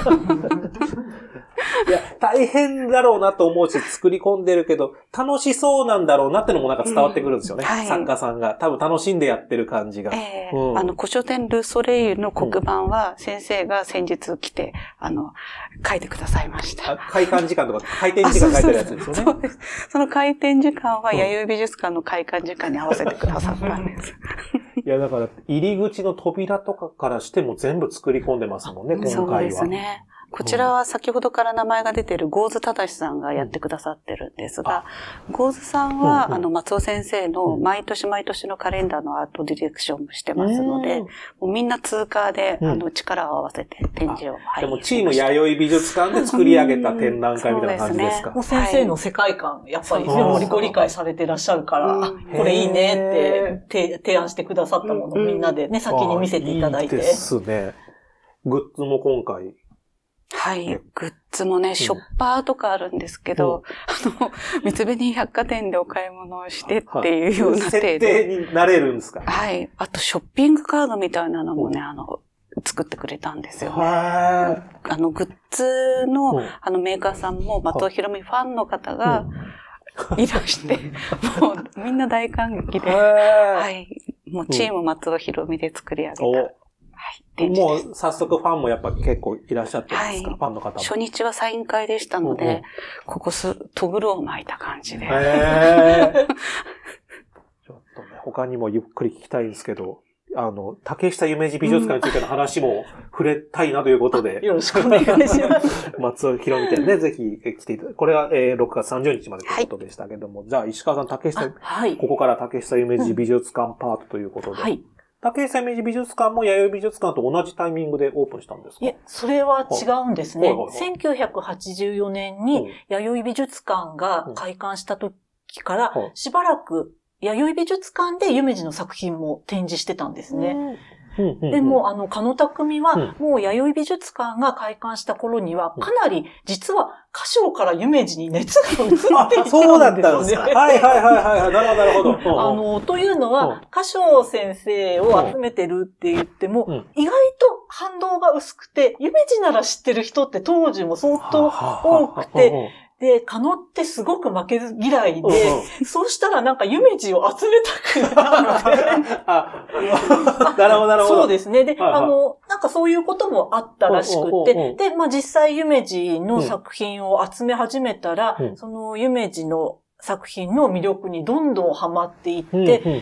や、大変だろうなと思うし、作り込んでるけど、楽しそうなんだろうなってのもなんか伝わってくるんですよね。うんはい、作家さんが。多分楽しんでやってる感じが。 えーうん、あの、古書店ル・ソレイユの黒板は先生が先日来て、あの、書いてくださいました。 開館時間とか、開店時間書いてるやつですよね。 そうです。その開店時間は、弥生美術館の開館時間に合わせてくださったんです。 いや、だから、入り口の扉とかからしても全部作り込んでますもんね、今回は。 そうですね。こちらは先ほどから名前が出ているゴーズ・タダシさんがやってくださってるんですが、うん、ゴーズさんは、うんうん、あの、松尾先生の毎年毎年のカレンダーのアートディレクションもしてますので、うん、もうみんな通過で、うん、あの、力を合わせて展示を、 はい。でもチーム弥生美術館で作り上げた展覧会みたいな感じですか？ うん、そうですね。もう先生の世界観、やっぱりね、はい、ご理解されていらっしゃるから、うん、これいいねって提案してくださったものをみんなでね、先に見せていただいて。いいですね。グッズも今回、 はい。グッズもね、ショッパーとかあるんですけど、うん、あの、三紅百貨店でお買い物をしてっていうような程度。 設定になれるんですか？ はい。あと、ショッピングカードみたいなのもね、あの、作ってくれたんですよね。あの、グッズの、うん、あの、メーカーさんも、松尾博美ファンの方が、いらして、うん、もう、みんな大感激で、はい。もう、チーム松尾博美で作り上げた。はい、 もう早速ファンもやっぱ結構いらっしゃってるんですか、はい、ファンの方も。 初日はサイン会でしたので、うんうん、ここす、トグロを巻いた感じで。へーちょっとね、 他にもゆっくり聞きたいんですけど、あの、竹下夢二美術館についての話も触れたいなということで。 よろしくお願いします。 松尾博美店ね、ぜひ来ていただいて、これは、えー、ろくがつさんじゅうにちまでということでしたけども、はい、じゃあ石川さん、竹下、はい、ここから竹下夢二美術館パートということで、はい、竹下夢二美術館も弥生美術館と同じタイミングでオープンしたんですか？ いえ、それは違うんですね。はいはいはい、せんきゅうひゃくはちじゅうよねんに弥生美術館が開館した時から、しばらく弥生美術館で夢二の作品も展示してたんですね。でも、あの、加野匠は、もう弥生美術館が開館した頃には、かなり、実は、歌唱から夢二に熱が移っていたんですよね。 そうだったんですか。はいはいはいはい。なるほどなるほど。 あの、というのは、歌唱先生を集めてるって言っても、意外と反動が薄くて、夢二なら知ってる人って当時も相当多くて、で、加納ってすごく負けず嫌いで、うん、そうしたらなんか夢二を集めたくなるので。あ、 なるほど、なるほど。 そうですね。で、はいはい、あの、なんかそういうこともあったらしくて、で、まあ実際夢二の作品を集め始めたら、うん、その夢二の作品の魅力にどんどんハマっていって、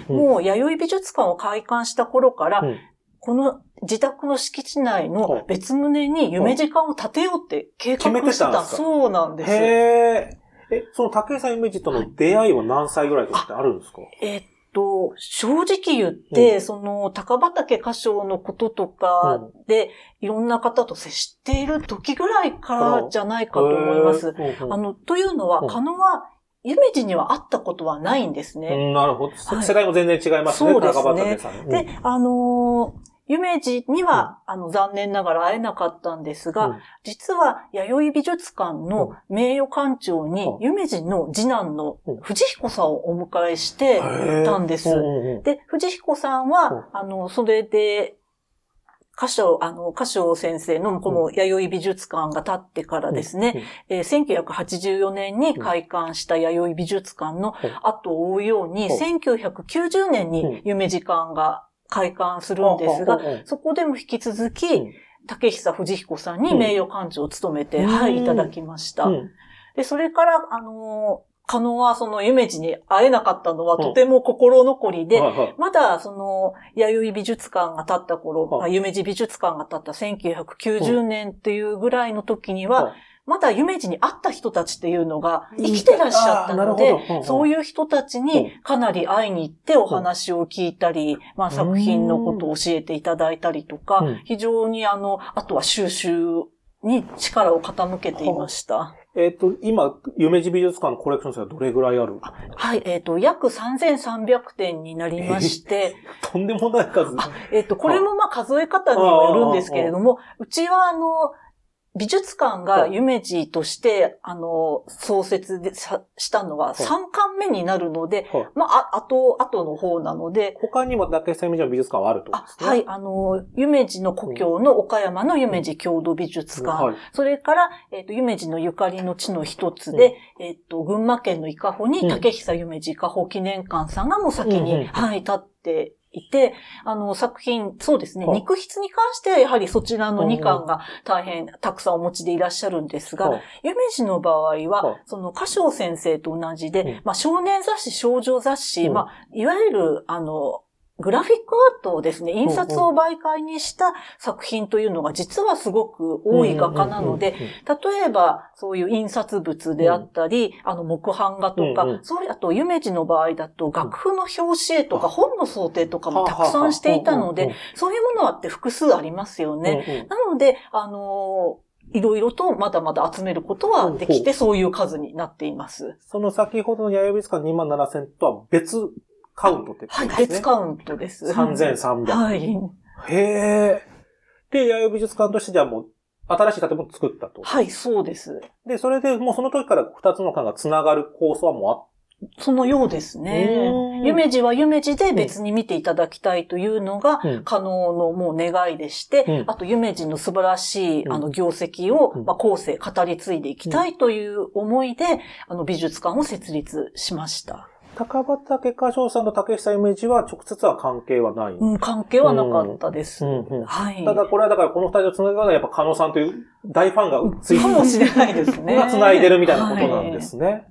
うんうんうん、もう弥生美術館を開館した頃から、うんこの自宅の敷地内の別棟に夢二館を建てようって計画してた。そうなんです。 へー。え、その竹下夢二との出会いは何歳ぐらいとかってあるんですか？ えー、っと、正直言って、うん、その高畑歌唱のこととかで、うん、いろんな方と接している時ぐらいからじゃないかと思います。あの、というのは、加納は、夢二には会ったことはないんですね。 うん、なるほど。はい、世代も全然違いますね。 そうですね。 高畑さん。うん、 で、あのー、夢二には、うん、あの、残念ながら会えなかったんですが、うん、実は、弥生美術館の名誉館長に、うん、夢二の次男の藤彦さんをお迎えしてたんです。うん、で、藤彦さんは、うん、あの、それで、歌唱、あの、歌唱先生のこの弥生美術館が建ってからですね、うんえー、せんきゅうひゃくはちじゅうよねんに開館した弥生美術館の後を追うように、うん、せんきゅうひゃくきゅうじゅうねんに夢二館が開館するんですが、そこでも引き続き、うん、竹久藤彦さんに名誉館長を務めて、うん、はい、いただきました。うん、で、それから、あのー、加納はその夢二に会えなかったのはとても心残りで、うん、まだその弥生美術館が建った頃、うん、夢二美術館が建ったせんきゅうひゃくきゅうじゅうねんっていうぐらいの時には、うんまだ夢二に会った人たちっていうのが生きてらっしゃったので、うん、そういう人たちにかなり会いに行ってお話を聞いたり、うん、まあ作品のことを教えていただいたりとか、うん、非常にあの、あとは収集に力を傾けていました。 えっ、ー、と、今、夢二美術館のコレクション数はどれぐらいある？ はい、えっ、ー、と、約さんぜんさんびゃくてんになりまして。 えー、とんでもない数。 えっ、ー、と、これもまあ数え方にもよるんですけれども、うちはあの、美術館が夢二として、あの、創設でしたのはさんかんめになるので、はい、まあ、あと、あとの方なので。 他にも竹下夢二の美術館はあると、ね、 あはい、あの、夢二の故郷の岡山の夢二郷土美術館、うんはい、それから、えっ、ー、と、夢二のゆかりの地の一つで、うん、えっ、ー、と、群馬県の伊香保に竹久夢二伊香保記念館さんがもう先に、うん、はい、立っていて、あの、作品、そうですね、はい、肉筆に関してはやはりそちらのにかんが大変たくさんお持ちでいらっしゃるんですが、はい、夢二の場合は、はい、その歌唱先生と同じで、うん、まあ少年雑誌、少女雑誌、うん、まあ、いわゆる、あの、グラフィックアートをですね、印刷を媒介にした作品というのが実はすごく多い画家なので、例えばそういう印刷物であったり、あの木版画とか、そういう、あと夢二の場合だと楽譜の表紙絵とか本の想定とかもたくさんしていたので、そういうものはって複数ありますよね。なので、あのー、いろいろとまだまだ集めることはできて、そういう数になっています。 その先ほどの弥生美術館にまんななせんとは別カウントってことですね。 はい、別カウントです。 さんぜんさんびゃく。 はい。 へえ。で、弥生美術館としてじゃあもう、新しい建物を作ったと。 はい、そうです。 で、それでもうその時から二つの館が繋がる構想はもうあっそのようですね。夢二は夢二で別に見ていただきたいというのが、加納のもう願いでして、うん、あと夢二の素晴らしい、うん、あの業績を、うん、まあ、後世語り継いでいきたいという思いで、あの美術館を設立しました。 高畑歌唱さんと竹久夢二は直接は関係はない、 うん、関係はなかったです。うんうんうん、 はい。ただこれはだからこの二人を繋ぐのはやっぱ加納さんという大ファンがついてかもしれないですね。 が繋いでるみたいなことなんですね。はい、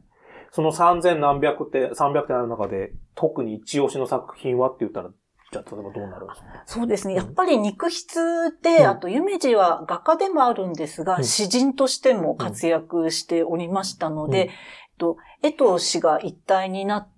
そのさんぜんなんびゃくって、さんびゃくてんある中で、特に一押しの作品はって言ったら、じゃあ、例えばどうなるんですか？ そうですね。やっぱり肉筆で、うん、あと、夢二は画家でもあるんですが、うん、詩人としても活躍しておりましたので、うん、えっと、江藤氏が一体になった、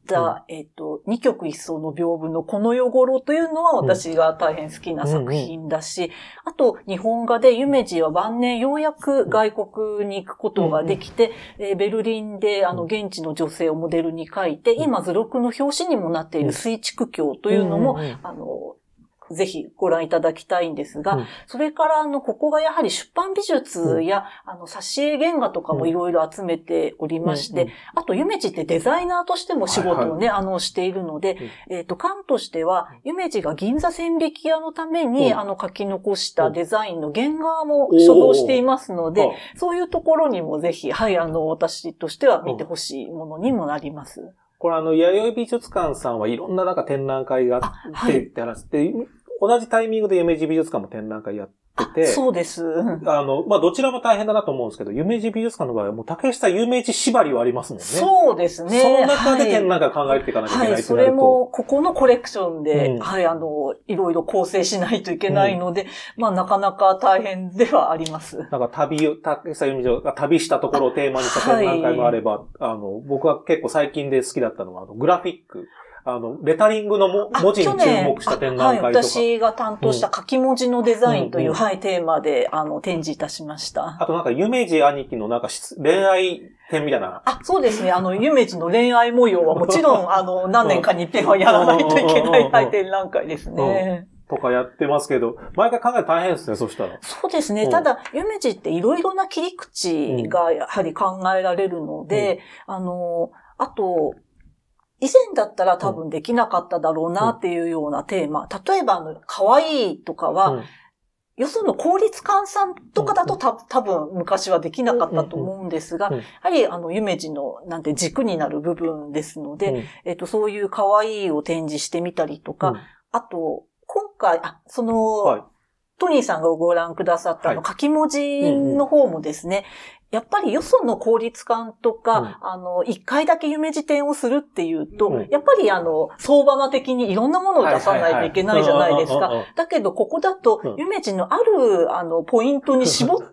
うん、えっと、二曲一層の屏風のこの世頃というのは私が大変好きな作品だし、うんうん、あと、日本画で夢二は晩年ようやく外国に行くことができて、うんうん、ベルリンであの、現地の女性をモデルに描いて、今図録の表紙にもなっている水竹橋というのも、うんうんうん、あの、ぜひご覧いただきたいんですが、うん、それからあの、ここがやはり出版美術や、うん、あの、挿絵原画とかもいろいろ集めておりまして、うんうん、あと、夢二ってデザイナーとしても仕事をね、はいはい、あの、しているので、うん、えっと、館としては、夢二が銀座千疋屋のために、うん、あの、書き残したデザインの原画も所蔵していますので、そういうところにもぜひ、はい、あの、私としては見てほしいものにもなります。 これあの、弥生美術館さんはいろんななんか展覧会があってって話で、はい、同じタイミングで夢二美術館も展覧会やってて。 そうです。 あの、まあ、どちらも大変だなと思うんですけど、夢二美術館の場合はもう竹下夢二縛りはありますもんね。 そうですね。 その中で展覧会考えていかなきゃいけない、はい、 はい、それも、ここのコレクションで、うん、はい、あの、いろいろ構成しないといけないので、うん、まあ、なかなか大変ではあります。 なんか旅を、竹下夢二が旅したところをテーマにした展覧会もあれば、はい、あの、僕は結構最近で好きだったのは、あのグラフィック。あの、レタリングのも文字に注目した展覧会とか。 はい、私が担当した書き文字のデザインという、うん、はい、テーマで、あの、展示いたしました。 あとなんか、夢二兄貴のなんか、恋愛展みたいな。 あ、そうですね。あの、夢二の恋愛模様はもちろん、あの、何年かに一遍はやらないといけない、はい、展覧会ですね。 とかやってますけど、毎回考える大変ですね、そしたら。 そうですね。ただ、夢二っていろいろな切り口がやはり考えられるので、うん、あの、あと、以前だったら多分できなかっただろうなっていうようなテーマ。例えば、あの、可愛いとかは、うん、よその公立換算とかだとた多分昔はできなかったと思うんですが、やはりあの、夢二のなんて軸になる部分ですので、うん、えっと、そういう可愛いを展示してみたりとか、うん、あと、今回、あ、その、はい、トニーさんがご覧くださったあの、書き文字の方もですね、やっぱりよその公立館とか、うん、あの、一回だけ夢二展をするっていうと、うん、やっぱりあの、相場な的にいろんなものを出さないといけないじゃないですか。だけど、ここだと、夢二のある、あの、ポイントに絞って、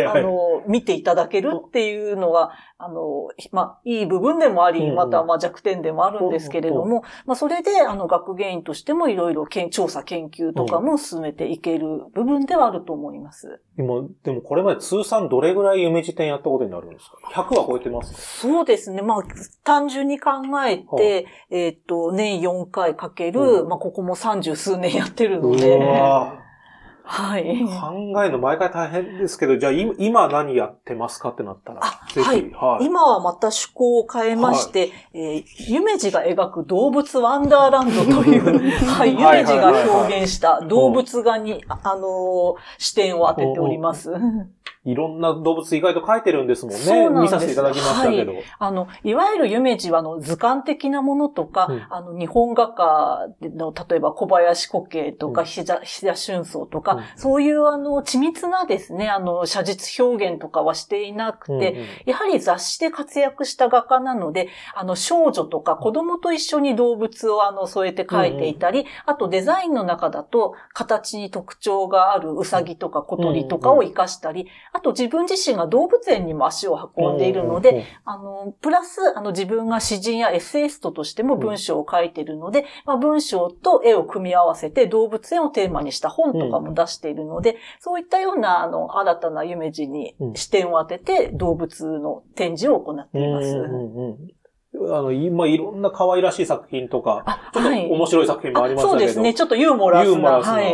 あの、見ていただけるっていうのは、あの、まあ、いい部分でもあり、また、まあ、弱点でもあるんですけれども、まあ、それで、あの、学芸員としてもいろいろ調査研究とかも進めていける部分ではあると思います。 今、でもこれまで通算どれぐらい夢二展やったことになるんですか？ ひゃく は超えてます？ そうですね。まあ、単純に考えて、はあ、えっと、年よんかいかける、うん、まあ、ここも三十数年やってるので。うわはい。 考えるの毎回大変ですけど、じゃあ今何やってますかってなったら。 ぜひ、はい、はい。今はまた趣向を変えまして、はい、えー、夢二が描く動物ワンダーランドという、はい、夢二が表現した動物画に、あのー、視点を当てております。 いろんな動物意外と描いてるんですもんね。そうなんです。見させていただきましたけど。はい、 あの、いわゆる夢二は、あの、図鑑的なものとか、うん、あの、日本画家の、例えば小林古径とか、菱田、菱田春草とか、うん、そういう、あの、緻密なですね、あの、写実表現とかはしていなくて、うんうん、やはり雑誌で活躍した画家なので、あの、少女とか子供と一緒に動物を、あの、添えて描いていたり、うんうん、あとデザインの中だと、形に特徴があるウサギとか小鳥とかを活かしたり、あと自分自身が動物園にも足を運んでいるので、あの、プラス、あの、自分が詩人やエッセイストとしても文章を書いているので、まあ、文章と絵を組み合わせて動物園をテーマにした本とかも出しているので、そういったような、あの、新たな夢二に視点を当てて動物の展示を行っています。うんうんうんあの、今いろんな可愛らしい作品とか、ちょっと面白い作品もありましたけど、 そうですね。ちょっとユーモラスな。ユーモラスな。はい。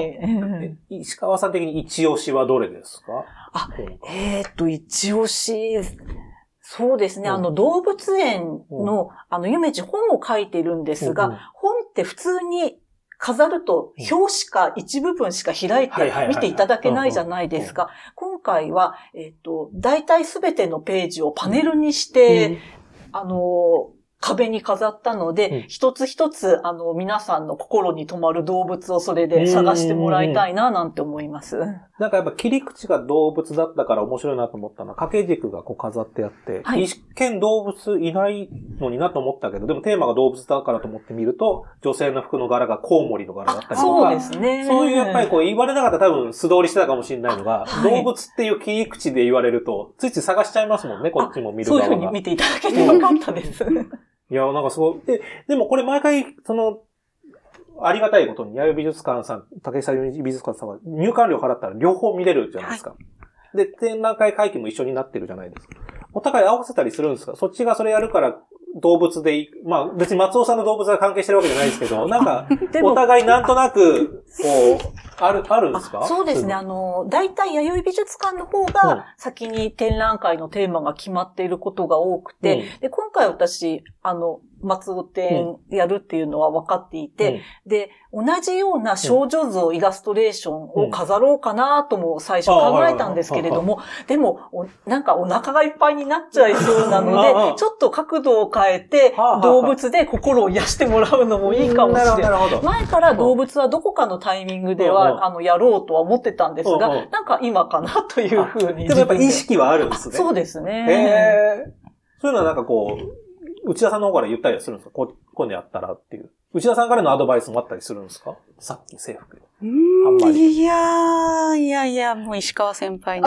石川さん的に一押しはどれですか？ あ、えーっと、一押し、そうですね。うん、あの、動物園の、うん、あの、夢二本を書いてるんですが、うんうん、本って普通に飾ると表紙か一部分しか開いて見ていただけないじゃないですか。今回は、えーっと、大体すべてのページをパネルにして、うんあの、 壁に飾ったので、うん、一つ一つ、あの、皆さんの心に留まる動物をそれで探してもらいたいな、なんて思います。 なんかやっぱ切り口が動物だったから面白いなと思ったのは、掛け軸がこう飾ってあって、はい、一見動物いないのになと思ったけど、でもテーマが動物だからと思ってみると、女性の服の柄がコウモリの柄だったりとか、 そうですね。 そういうやっぱりこう言われなかったら多分素通りしてたかもしれないのが、はい、動物っていう切り口で言われると、ついつい探しちゃいますもんね、こっちも見る側が。 そういうふうに見ていただけてよかったです。 いや、なんかすごい。で、でもこれ毎回、その、ありがたいことに、弥生美術館さん、竹久美術館さんは入館料払ったら両方見れるじゃないですか。はい、で、展覧会会期も一緒になってるじゃないですか。お互い合わせたりするんですか？そっちがそれやるから動物で、まあ別に松尾さんの動物が関係してるわけじゃないですけど、なんか、お互いなんとなく、こう、ある、あるんですか？ そうですね。あの、大体弥生美術館の方が先に展覧会のテーマが決まっていることが多くて、うん、で、今回私、あの、松尾展やるっていうのは分かっていて、うん、で、同じような少女像イラストレーションを飾ろうかなとも最初考えたんですけれども、でも、なんかお腹がいっぱいになっちゃいそうなので、ちょっと角度を変えて、動物で心を癒してもらうのもいいかもしれない。前から動物はどこかのタイミングでは、あの、やろうとは思ってたんですが、なんか今かなというふうに。 でもやっぱ意識はあるんですね。 そうですね。 へー。そういうのはなんかこう、内田さんの方から言ったりはするんですか？こう、こういうのやったらっていう。内田さんからのアドバイスもあったりするんですか？さっき制服で。 うーん、いやー、いやいや、もう石川先輩に。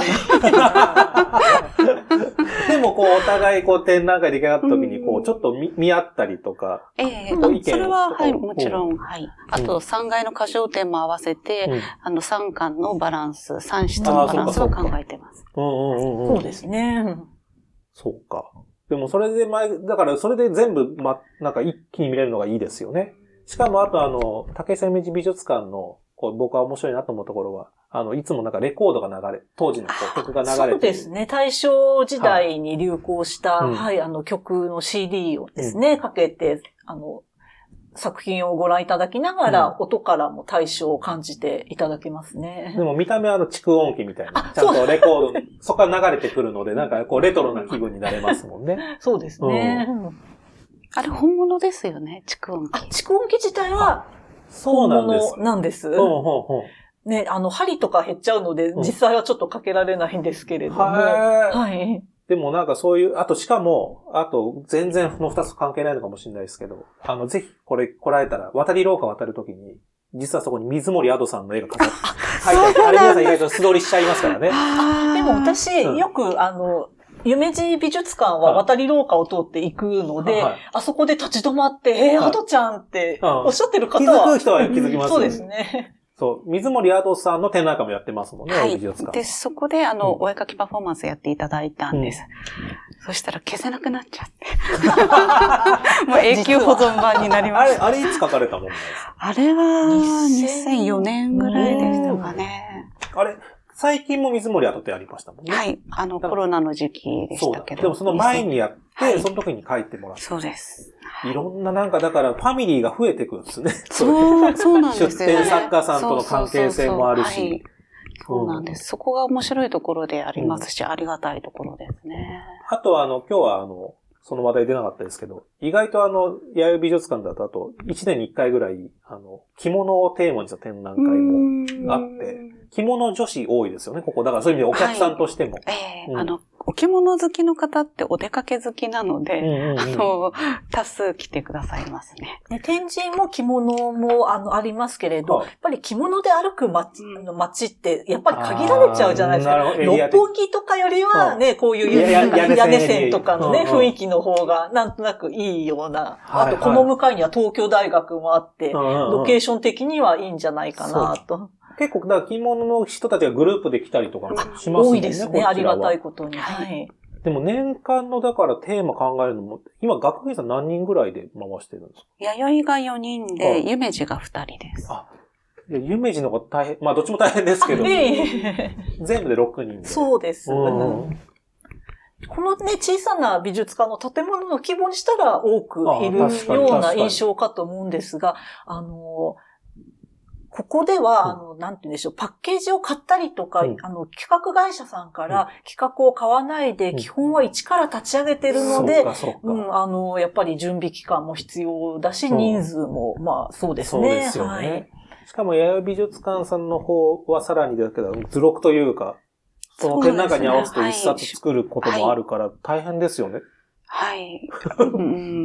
でもこう、お互いこう展覧会で出来上がった時に、こう、ちょっと見、見合ったりとか。 ええー、それは、はい、もちろん、はい。あと、さんがいの歌唱点も合わせて、うん、あの、さん巻のバランス、さん室のバランスを考えてます。 うんうんうんうん。 そうですね。 そうか。でもそれで前、だからそれで全部、ま、なんか一気に見れるのがいいですよね。しかもあとあの、竹久夢二美術館の、こう僕は面白いなと思うところは、あの、いつもなんかレコードが流れ、当時のこう曲が流れてる。 そうですね。大正時代に流行した、はい、はい、あの曲の シーディー をですね、うん、かけて、あの、作品をご覧いただきながら、うん、音からも対象を感じていただけますね。 でも見た目はあの蓄音機みたいな。ちゃんとレコード、そこから流れてくるので、なんかこうレトロな気分になれますもんね。 そうですね。うん、 あれ本物ですよね、蓄音機。 あ、蓄音機自体は本物なんです。ね、あの、針とか減っちゃうので、実際はちょっとかけられないんですけれども。はい。 でもなんかそういう、あとしかも、あと全然この二つ関係ないのかもしれないですけど、あの、ぜひこれ来られたら、渡り廊下渡るときに、実はそこに水森アドさんの絵が飾って、書いてある。あれ皆さん意外と素通りしちゃいますからね。 でも私、うん、よくあの、夢二美術館は渡り廊下を通って行くので、はい、あそこで立ち止まって、えー、アドちゃんっておっしゃってる方は。 気づく人は気づきます、ね。 そうですね。 そう。水森アドさんの展覧会もやってますもんね、 はい。で、そこで、あの、うん、お絵描きパフォーマンスやっていただいたんです。うん、そしたら消せなくなっちゃって。もう永久保存版になりました。 あれ、あれいつ描かれたもんですか？ あれは、にせんよねんぐらいでしたかね。 あれ、最近も水森アドってありましたもんね。 はい。あの、コロナの時期でしたけど。 でもその前にやって、はい、その時に書いてもらって。 そうです。 いろんななんか、だからファミリーが増えてくるんですね。 そう、そうなんですよ、ね。 出展作家さんとの関係性もあるし。 そうなんです。そこが面白いところでありますし、うん、ありがたいところですね。 あとは、あの、今日はあの、その話題出なかったですけど、意外とあの、弥生美術館だとあと、いちねんにいっかいぐらい、あの、着物をテーマにした展覧会もあって、着物女子多いですよね、ここ。だからそういう意味でお客さんとしても。はい、 ええーうん、あの、お着物好きの方ってお出かけ好きなので、うんうんうん、あの、多数来てくださいますね。 ね、展示も着物もあの、ありますけれど、はい、やっぱり着物で歩く街、の街って、やっぱり限られちゃうじゃないですか。六本木とかよりはね、こういう屋根線とかのね、雰囲気の方がなんとなくいいような。あと、この向かいには東京大学もあって、ロケーション的にはいいんじゃないかなと。 結構、だから着物の人たちがグループで来たりとかもしますね。 多いですね、ありがたいことに。はい。 でも年間のだからテーマ考えるのも、今学芸さん何人ぐらいで回してるんですか？ 弥生がよにんで、夢二がふたりです。 あ、夢二の方が大変、まあどっちも大変ですけど、全部でろくにんで。 そうです。うん、このね、小さな美術館の建物の規模にしたら多くいるような印象かと思うんですが、あの、 ここでは、あの、なんて言うんでしょう、パッケージを買ったりとか、うん、あの、企画会社さんから企画を買わないで、うん、基本は一から立ち上げてるので、うん、あの、やっぱり準備期間も必要だし、人数も、まあ、そうですね。そうですよね。はい、 しかも、弥生美術館さんの方はさらにだけど、図録というか、その展覧会に合わせて一冊作ることもあるから、大変ですよね。 はい。うん、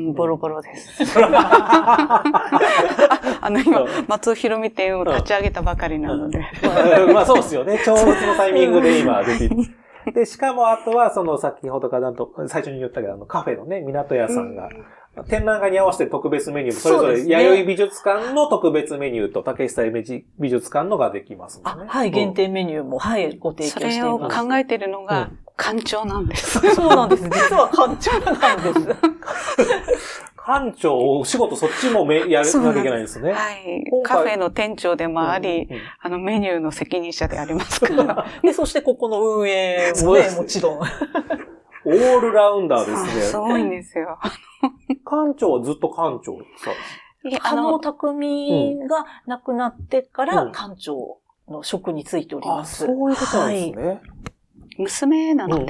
ボロボロです。あの、今、松尾ひろみ展を立ち上げたばかりなので。 うん、まあそうですよね。ちょうどそのタイミングで今出てる。で、しかもあとは、その先ほどからと、最初に言ったけど、あの、カフェのね、港屋さんが、うん、展覧会に合わせて特別メニュー、それぞれ、弥生美術館の特別メニューと、竹下美術館のができますもんね。 あ、はい、限定メニューも、はい、ご提供しています。 それを考えているのが、うん館長なんです。 そうなんです。実は館長なんです。 館長、お仕事そっちもめやらなきゃいけないんですね。 はい。カフェの店長でもあり、うんうん、あのメニューの責任者でありますから。 で、そしてここの運営もね、もちろん。オールラウンダーですね。 すごいんですよ。 館長はずっと館長さ。 加納匠が亡くなってから館長の職に就いております。 あ、そういうことなんですね。はい、 娘なので。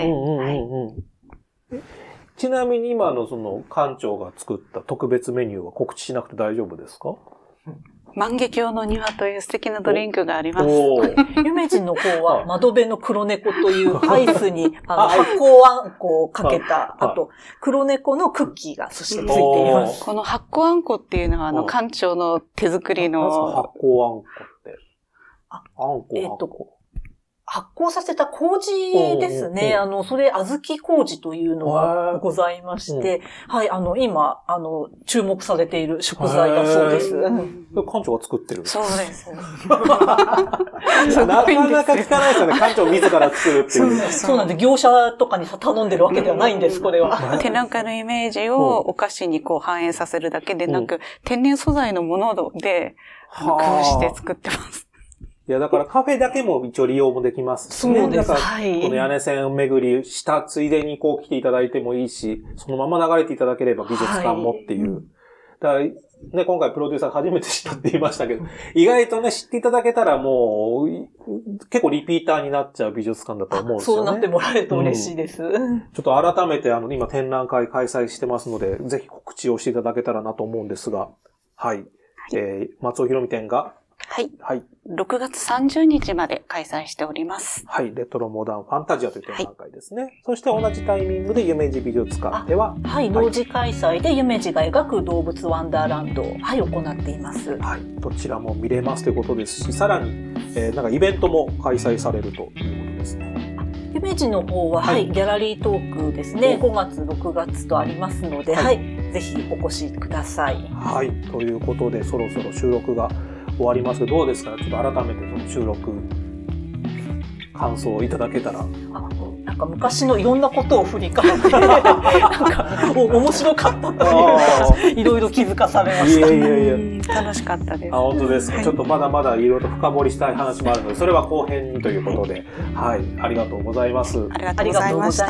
ちなみに今のその館長が作った特別メニューは告知しなくて大丈夫ですか？ 万華鏡の庭という素敵なドリンクがあります。 夢人の方は窓辺の黒猫というアイスにあの発酵あんこをかけた、あと黒猫のクッキーがそしてついています。 この発酵あんこっていうのはあの館長の手作りの。 発酵あんこって。 あんこ、えっと発酵させた麹ですね。あの、それ、小豆麹というのがございまして、はい、あの、今、あの、注目されている食材だそうです。 館長が作ってる。 そうです。 なかなか聞かないですよね。館長自ら作るっていう。 そうなんで、業者とかに頼んでるわけではないんです、これは。 展覧会のイメージをお菓子にこう反映させるだけでなく、天然素材のもので工夫して作ってます。 いや、だからカフェだけも一応利用もできますしね。 そうです。 だからはい。 この屋根線巡りしたついでにこう来ていただいてもいいし、そのまま流れていただければ美術館もっていう。はい、だからね、今回プロデューサー初めて知ったって言いましたけど、意外とね、知っていただけたらもう、結構リピーターになっちゃう美術館だと思うんですよね。 そうなってもらえると嬉しいです。うん、 ちょっと改めてあの、今展覧会開催してますので、ぜひ告知をしていただけたらなと思うんですが、はい。はい、えー、松尾ひろみ展が、 はい。はい。ろくがつさんじゅうにちまで開催しております。 はい。レトロモダンファンタジアという展覧会ですね。はい、そして同じタイミングで夢二美術館では、 はい。同時開催で夢二が描く動物ワンダーランドを、はい、行っています。 はい。どちらも見れますということですし、さらに、えー、なんかイベントも開催されるということですね。 夢二の方は、はい、はい、ギャラリートークですね。ごがつ、ろくがつとありますので、はい、はい。ぜひお越しください。 はい。ということで、そろそろ収録が終わりますけど、どうですか？ちょっと改めてその収録、感想をいただけたら。 あ、なんか昔のいろんなことを振り返って、なんか面白かったというか、いろいろ気づかされました。 いやいやいや。楽しかったです。 あ、本当ですか。はい、ちょっとまだまだいろいろと深掘りしたい話もあるので、それは後編にということで、はい、ありがとうございます。 ありがとうございました。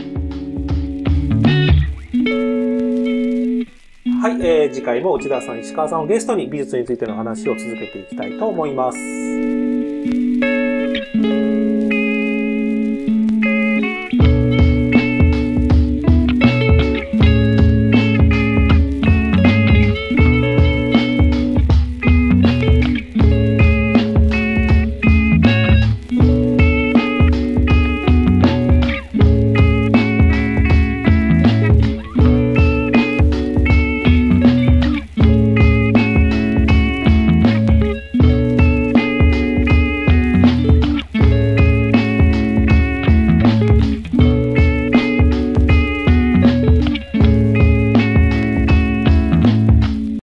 はい、えー、次回も内田さん、石川さんをゲストに美術についての話を続けていきたいと思います。